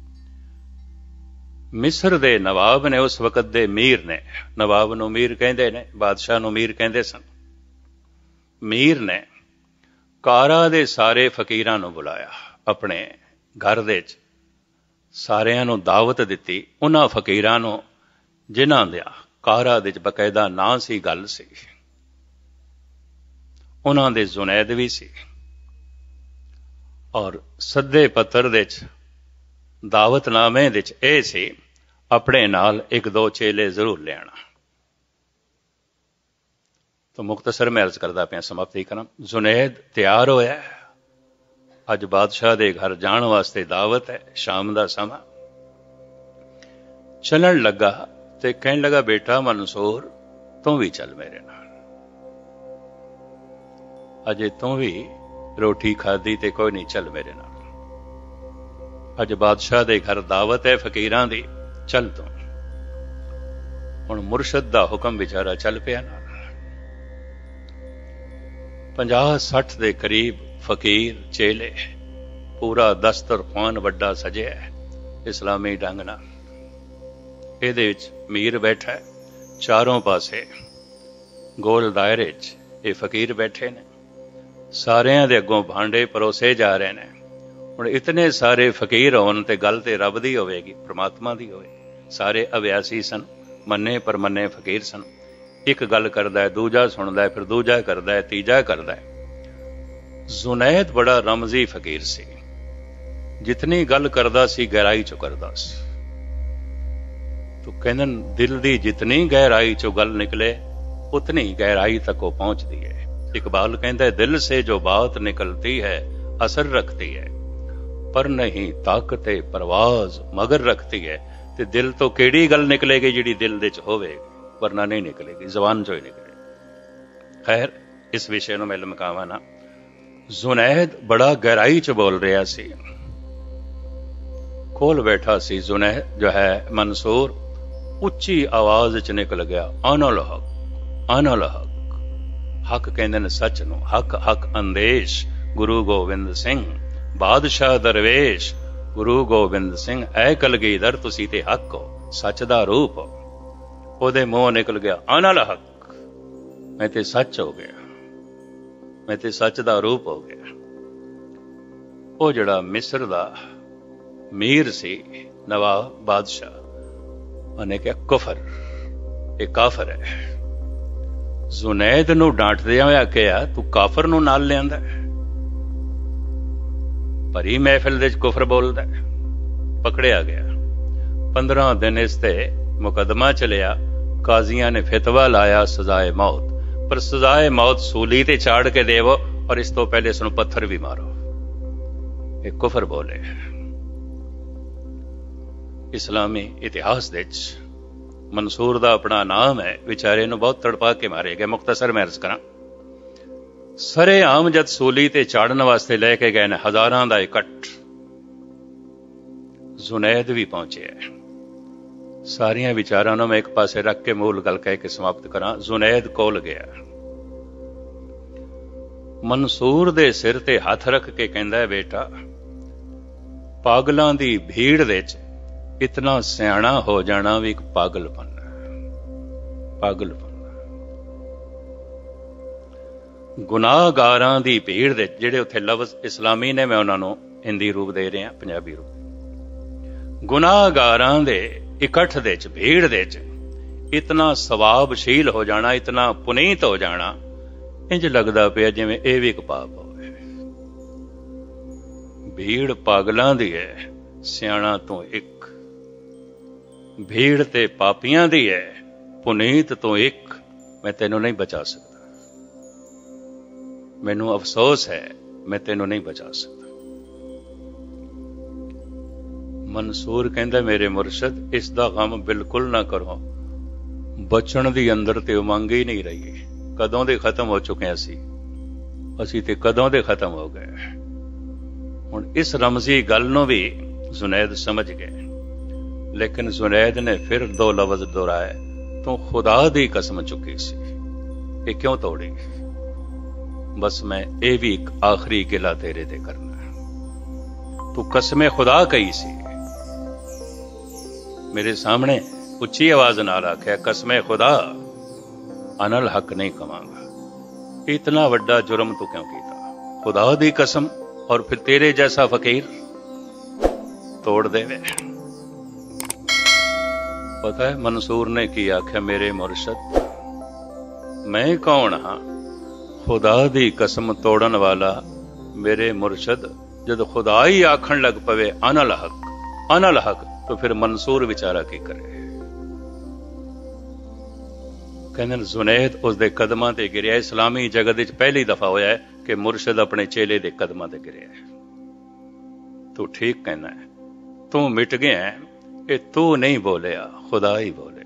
ਮਿਸਰ ਦੇ ਨਵਾਬ ਨੇ, ਉਸ ਵਕਤ ਦੇ ਮੀਰ ਨੇ, ਨਵਾਬ ਨੂੰ ਮੀਰ ਕਹਿੰਦੇ ਨੇ, ਬਾਦਸ਼ਾਹ ਨੂੰ ਮੀਰ ਕਹਿੰਦੇ ਸਨ। ਮੀਰ ਨੇ ਕਾਰਾ ਦੇ ਸਾਰੇ ਫਕੀਰਾਂ ਨੂੰ ਬੁਲਾਇਆ ਆਪਣੇ ਘਰ ਦੇ ਚ, ਸਾਰਿਆਂ ਨੂੰ ਦਾਵਤ ਦਿੱਤੀ। ਉਹਨਾਂ ਫਕੀਰਾਂ ਨੂੰ ਜਿਨ੍ਹਾਂ ਦਾ ਕਾਰਾ ਦੇ ਚ ਬਕਾਇਦਾ ਨਾਂ ਸੀ, ਗੱਲ ਸੀ, ਉਹਨਾਂ ਦੇ ਜ਼ੁਨੈਦ ਵੀ ਸੀ ਔਰ ਸੱਦੇ ਪੱਤਰ ਦੇ ਚ ਦਾਵਤਨਾਮੇ ਦੇ ਚ ਇਹ ਸੀ ਆਪਣੇ ਨਾਲ ਇੱਕ ਦੋ ਚੇਲੇ ਜ਼ਰੂਰ ਲਿਆਣਾ। ਤਾਂ ਮੁਖਤਸਰ ਮੈਂ ਅਰਜ਼ ਕਰਦਾ ਪਿਆ, ਸਮਾਪਤੀ ਕਰਾਂ। ਜ਼ੁਨੈਦ ਤਿਆਰ ਹੋਇਆ, ਅੱਜ ਬਾਦਸ਼ਾਹ ਦੇ ਘਰ ਜਾਣ ਵਾਸਤੇ ਦਾਵਤ ਹੈ, ਸ਼ਾਮ ਦਾ ਸਮਾਂ। ਚੱਲਣ ਲੱਗਾ ਤੇ ਕਹਿਣ ਲੱਗਾ, ਬੇਟਾ ਮਨਸੂਰ ਤੂੰ ਵੀ ਚੱਲ ਮੇਰੇ ਨਾਲ, ਅਜੇ ਤੂੰ ਵੀ ਰੋਟੀ ਖਾਧੀ ਤੇ ਕੋਈ ਨਹੀਂ, ਚੱਲ ਮੇਰੇ ਨਾਲ, ਅੱਜ ਬਾਦਸ਼ਾਹ ਦੇ ਘਰ ਦਾਵਤ ਹੈ ਫਕੀਰਾਂ ਦੀ, ਚੱਲ ਤੂੰ। ਹੁਣ ਮੁਰਸ਼ਦ ਦਾ ਹੁਕਮ ਵਿਚਾਰਾ ਚੱਲ ਪਿਆ ਨਾਲ। 50-60 ਦੇ ਕਰੀਬ ਫਕੀਰ ਚੇਲੇ, ਪੂਰਾ ਦਸਤਰਖਾਨ ਵੱਡਾ ਸਜਿਆ ਇਸਲਾਮੀ ਢੰਗ ਨਾਲ। ਇਹਦੇ ਵਿੱਚ ਮੀਰ ਬੈਠਾ, ਚਾਰੋਂ ਪਾਸੇ ਗੋਲ ਦਾਇਰੇ 'ਚ ਇਹ ਫਕੀਰ ਬੈਠੇ ਨੇ, ਸਾਰਿਆਂ ਦੇ ਅੱਗੋਂ ਭਾਂਡੇ ਪਰੋਸੇ ਜਾ ਰਹੇ ਨੇ। ਹੁਣ ਇਤਨੇ ਸਾਰੇ ਫਕੀਰ ਹੋਣ ਤੇ ਗੱਲ ਤੇ ਰੱਬ ਦੀ ਹੋਵੇਗੀ, ਪ੍ਰਮਾਤਮਾ ਦੀ ਹੋਵੇ। ਸਾਰੇ ਅਭਿਆਸੀ ਸਨ, ਮੰਨੇ ਪਰ ਮੰਨੇ ਫਕੀਰ ਸਨ। ਇੱਕ ਗੱਲ ਕਰਦਾ, ਦੂਜਾ ਸੁਣਦਾ, ਫਿਰ ਦੂਜਾ ਕਰਦਾ, ਤੀਜਾ ਕਰਦਾ। ਜ਼ੁਨੈਦ ਬੜਾ ਰਮਜ਼ੀ ਫਕੀਰ ਸੀ, ਜਿਤਨੀ ਗੱਲ ਕਰਦਾ ਸੀ ਗਹਿਰਾਈ ਚੋਂ ਕਰਦਾ ਸੀ। ਤੋ ਕਹਿੰਦੇ ਦਿਲ ਦੀ ਜਿਤਨੀ ਗਹਿਰਾਈ ਚੋਂ ਗੱਲ ਨਿਕਲੇ ਉਤਨੀ ਗਹਿਰਾਈ ਤੱਕ ਉਹ ਪਹੁੰਚਦੀ ਹੈ। ਇਕਬਾਲ ਕਹਿੰਦਾ, ਦਿਲ ਸੇ ਜੋ ਬਾਤ ਨਿਕਲਤੀ ਹੈ ਅਸਰ ਰੱਖਤੀ ਹੈ, ਪਰ ਨਹੀਂ ਤਾਕਤੇ ਪਰਵਾਜ਼ ਮਗਰ ਰੱਖਤੀ ਹੈ। ਤੇ ਦਿਲ ਤੋਂ ਕਿਹੜੀ ਗੱਲ ਨਿਕਲੇਗੀ ਜਿਹੜੀ ਦਿਲ ਦੇ ਚ ਹੋਵੇ, ਵਰਨਾ ਨਹੀਂ ਨਿਕਲੇਗੀ, ਜ਼ਬਾਨ ਚੋਂ ਹੀ ਨਿਕਲੇ। ਖੈਰ, ਇਸ ਵਿਸ਼ੇ ਨੂੰ ਮੈਂ ਲਮਕਾਵਾਂ ਨਾ। ਜ਼ੁਨੈਦ ਬੜਾ ਗਹਿਰਾਈ ਚ ਬੋਲ ਰਿਹਾ ਸੀ, ਕੋਲ ਬੈਠਾ ਸੀ ਜ਼ੁਨੈਦ ਜੋ ਹੈ ਮਨਸੂਰ, ਉੱਚੀ ਆਵਾਜ਼ ਚ ਨਿਕਲ ਗਿਆ, ਅਨਲ ਹਕ, ਅਨਲ ਹਕ। ਹੱਕ ਕਹਿੰਦੇ ਨੇ ਸੱਚ ਨੂੰ, ਹੱਕ ਹੱਕ ਅੰਦੇਸ਼ ਗੁਰੂ ਗੋਬਿੰਦ ਸਿੰਘ, ਬਾਦਸ਼ਾਹ ਦਰਵੇਸ਼ ਗੁਰੂ ਗੋਬਿੰਦ ਸਿੰਘ। ਐ ਕਲਗੀਧਰ ਤੁਸੀਂ ਤੇ ਹੱਕ ਹੋ, ਸੱਚ ਦਾ ਰੂਪ ਹੋ। ਉਹਦੇ ਮੂੰਹ ਨਿਕਲ ਗਿਆ, ਅਨਲ ਹਕ, ਮੈਂ ਤੇ ਸੱਚ ਹੋ ਗਿਆ, ਮੈਂ ਤੇ ਸੱਚ ਦਾ ਰੂਪ ਹੋ ਗਿਆ। ਉਹ ਜਿਹੜਾ ਮਿਸਰ ਦਾ ਮੀਰ ਸੀ, ਨਵਾਬ ਬਾਦਸ਼ਾਹ, ਉਹਨੇ ਕਿਹਾ ਕੁਫਰ, ਇਹ ਕਾਫਰ ਹੈ। ਜ਼ੁਨੈਦ ਨੂੰ ਡਾਂਟਦਿਆਂ ਹੋਇਆ ਕਿਹਾ, ਤੂੰ ਕਾਫਰ ਨੂੰ ਨਾਲ ਲਿਆਂਦਾ, ਭਰੀ ਮਹਿਫਿਲ ਦੇ ਚ ਕੁਫਰ ਬੋਲਦਾ। ਪਕੜਿਆ ਗਿਆ, 15 ਦਿਨ ਇਸ ਤੇ ਮੁਕੱਦਮਾ ਚਲਿਆ। ਕਾਜ਼ੀਆਂ ਨੇ ਫਤਵਾ ਲਾਇਆ ਸਜ਼ਾਏ ਮੌਤ, ਪਰ ਸਜ਼ਾਏ ਮੌਤ ਸੂਲੀ ਤੇ ਚਾੜ ਕੇ ਦੇਵੋ ਔਰ ਇਸ ਤੋਂ ਪਹਿਲੇ ਇਸ ਨੂੰ ਪੱਥਰ ਵੀ ਮਾਰੋ। ਇਹ ਕੁਫਰ ਬੋਲੇ। ਇਸਲਾਮੀ ਇਤਿਹਾਸ ਦੇ ਵਿੱਚ ਮਨਸੂਰ ਦਾ ਆਪਣਾ ਨਾਮ ਹੈ, ਵਿਚਾਰੇ ਨੂੰ ਬਹੁਤ ਤੜਪਾ ਕੇ ਮਾਰੇ ਗਏ। ਮੁਖਤਸਰ ਮੈਂ ਅਰਜ਼ ਕਰਾਂ, ਸਰੇ ਆਮ ਜਦ ਸੂਲੀ ਤੇ ਚਾੜਨ ਵਾਸਤੇ ਲੈ ਕੇ ਗਏ ਨੇ ਹਜ਼ਾਰਾਂ ਦਾ ਇਕੱਠ, ਜ਼ੁਨੈਦ ਵੀ ਪਹੁੰਚਿਆ। ਸਾਰੀਆਂ ਵਿਚਾਰਾਂ ਨੂੰ ਮੈਂ ਇੱਕ ਪਾਸੇ ਰੱਖ ਕੇ ਮੂਲ ਗੱਲ ਕਹਿ ਕੇ ਸਮਾਪਤ ਕਰਾਂ। ਜ਼ੁਨੈਦ ਕੋਲ ਗਿਆ, ਮਨਸੂਰ ਦੇ ਸਿਰ ਤੇ ਹੱਥ ਰੱਖ ਕੇ ਕਹਿੰਦਾ, ਬੇਟਾ ਪਾਗਲਾਂ ਦੀ ਭੀੜ ਵਿੱਚ ਇਤਨਾ ਸਿਆਣਾ ਹੋ ਜਾਣਾ ਵੀ ਇੱਕ ਪਾਗਲਪਨ ਹੈ, ਪਾਗਲਪਨ। ਗੁਨਾਹਗਾਰਾਂ ਦੀ ਭੀੜ ਦੇ, ਜਿਹੜੇ ਉੱਥੇ ਲਫ਼ਜ਼ ਇਸਲਾਮੀ ਨੇ, ਮੈਂ ਉਹਨਾਂ ਨੂੰ ਹਿੰਦੀ ਰੂਪ ਦੇ ਰਿਹਾ, ਪੰਜਾਬੀ ਰੂਪ। ਗੁਨਾਹਗਾਰਾਂ ਦੇ ਇਕੱਠ ਦੇ ਚ, ਭੀੜ ਦੇ ਚ ਇਤਨਾ ਸਵਾਬਸ਼ੀਲ ਹੋ ਜਾਣਾ, ਇਤਨਾ ਪੁਨੀਤ ਹੋ ਜਾਣਾ, ਇੰਜ ਲੱਗਦਾ ਪਿਆ ਜਿਵੇਂ ਇਹ ਵੀ ਇੱਕ ਪਾਪ ਹੋਵੇ। ਭੀੜ ਪਾਗਲਾਂ ਦੀ ਹੈ, ਸਿਆਣਾ ਤੋਂ ਇੱਕ। ਭੀੜ ਤੇ ਪਾਪੀਆਂ ਦੀ ਹੈ, ਪੁਨੀਤ ਤੋਂ ਇੱਕ। ਮੈਂ ਤੈਨੂੰ ਨਹੀਂ ਬਚਾ ਸਕਦਾ, ਮੈਨੂੰ ਅਫਸੋਸ ਹੈ, ਮੈਂ ਤੈਨੂੰ ਨਹੀਂ ਬਚਾ ਸਕਦਾ। ਮਨਸੂਰ ਕਹਿੰਦਾ, ਮੇਰੇ ਮੁਰਸ਼ਦ ਇਸ ਦਾ ਗਮ ਬਿਲਕੁਲ ਨਾ ਕਰੋ, ਬਚਣ ਦੀ ਅੰਦਰ ਤੇ ਉਮੰਗ ਹੀ ਨਹੀਂ ਰਹੀ। ਕਦੋਂ ਦੇ ਖਤਮ ਹੋ ਚੁੱਕੇ ਅਸੀਂ ਤੇ ਕਦੋਂ ਦੇ ਖਤਮ ਹੋ ਗਏ। ਹੁਣ ਇਸ ਰਮਜ਼ੀ ਗੱਲ ਨੂੰ ਵੀ ਜ਼ੁਨੈਦ ਸਮਝ ਗਏ, ਲੇਕਿਨ ਜ਼ੁਨੈਦ ਨੇ ਫਿਰ ਦੋ ਲਫ਼ਜ਼ ਦੁਹਰਾਏ, ਤੂੰ ਖੁਦਾ ਦੀ ਕਸਮ ਚੁੱਕੀ ਸੀ, ਇਹ ਕਿਉਂ ਤੋੜੀ? ਬਸ ਮੈਂ ਇਹ ਵੀ ਇੱਕ ਆਖਰੀ ਗਿਲਾ ਤੇਰੇ ਤੇ ਕਰਨਾ। ਤੂੰ ਕਸਮੇ ਖੁਦਾ ਕਹੀ ਸੀ, ਮੇਰੇ ਸਾਹਮਣੇ ਉੱਚੀ ਆਵਾਜ਼ ਨਾਲ ਆਖਿਆ, ਕਸਮੇ ਖੁਦਾ ਅਨਲ ਹੱਕ ਨਹੀਂ ਕਵਾਂਗਾ। ਇਤਨਾ ਵੱਡਾ ਜੁਰਮ ਤੂੰ ਕਿਉਂ ਕੀਤਾ? ਖੁਦਾ ਦੀ ਕਸਮ, ਔਰ ਫਿਰ ਤੇਰੇ ਜੈਸਾ ਫਕੀਰ ਤੋੜ ਦੇਵੇ। ਪਤਾ ਹੈ ਮਨਸੂਰ ਨੇ ਕੀ ਆਖਿਆ, ਮੇਰੇ ਮੁਰਸ਼ਦ ਮੈਂ ਕੌਣ ਹਾਂ? खुदा दी कसम तोड़न वाला मेरे मुर्शद जद खुदा ही आखन लग पवे अनल हक तो फिर मंसूर विचारा की करे। कहने जुनैद उसके कदमां ते गिरिया। इस्लामी जगत विच पहली दफा होया है कि मुर्शद अपने चेले के कदमां ते गिरिया है। तू ठीक कहना है, तू मिट गया है, ये तू नहीं बोलिया, खुदा ही बोले।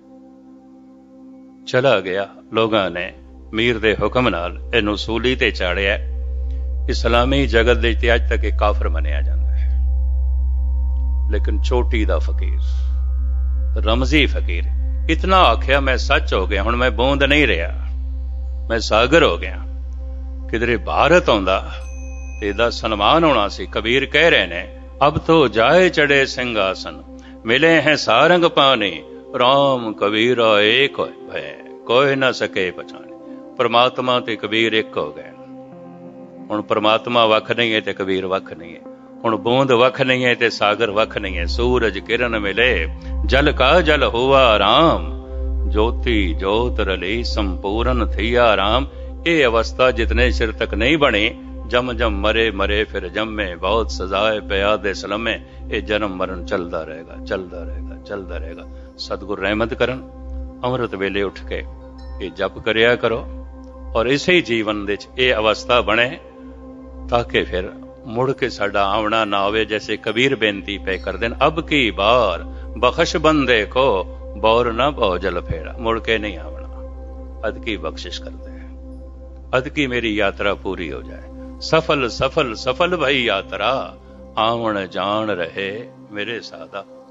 चला गया। लोगों ने मीर दे हुक्म नाल इहनूं सूली ते चाड़िया। इस्लामी जगत दे ते अज तक एक काफर मनिया जाता है, लेकिन चोटी दा फकीर, रमजी फकीर, इतना आख्या मैं सच हो गया, हुण मैं बूंद नहीं रहा, मैं सागर हो गया। किधरे भारत आउंदा ते इहदा सन्मान होना सी। कबीर कह रहे ने अब तो जाए चढ़े सिंहासन, मिले हैं सारंग पानी, राम कबीरा एक है कोई ना सके पछाने। परमात्मा ते कबीर एक हो गए। हुण परमात्मा वख नहीं है ते कबीर वख नहीं है। हुण बूंद वख नहीं है ते सागर वख नहीं है। सूरज किरण मिले जल का जल हुआ राम, ज्योति ज्योत रली संपूर्ण थिया राम। ये अवस्था जितने चिर तक नहीं बनी, जम जम मरे मरे फिर जम्मे, बहुत सजाए पिया दे सलमे। ये जन्म मरण चलता रहेगा, चलता रहेगा, चलता रहेगा। सतगुर रहमत करन, अमृत वेले उठ के ये जप करिया करो और इसे ही जीवन विच ये अवस्था बने, ताकि फिर मुड़ के साडा आवना ना होवे। जैसे कबीर बेनती पे कर देन, अब की बार बख्श बंदे को बौर ना बहु जल फेरा। मुड़ के नहीं आवना, अद की बख्शिश कर दे, अद की मेरी यात्रा पूरी हो जाए। सफल सफल सफल भई यात्रा, आवन जान रहे मेरे सादा।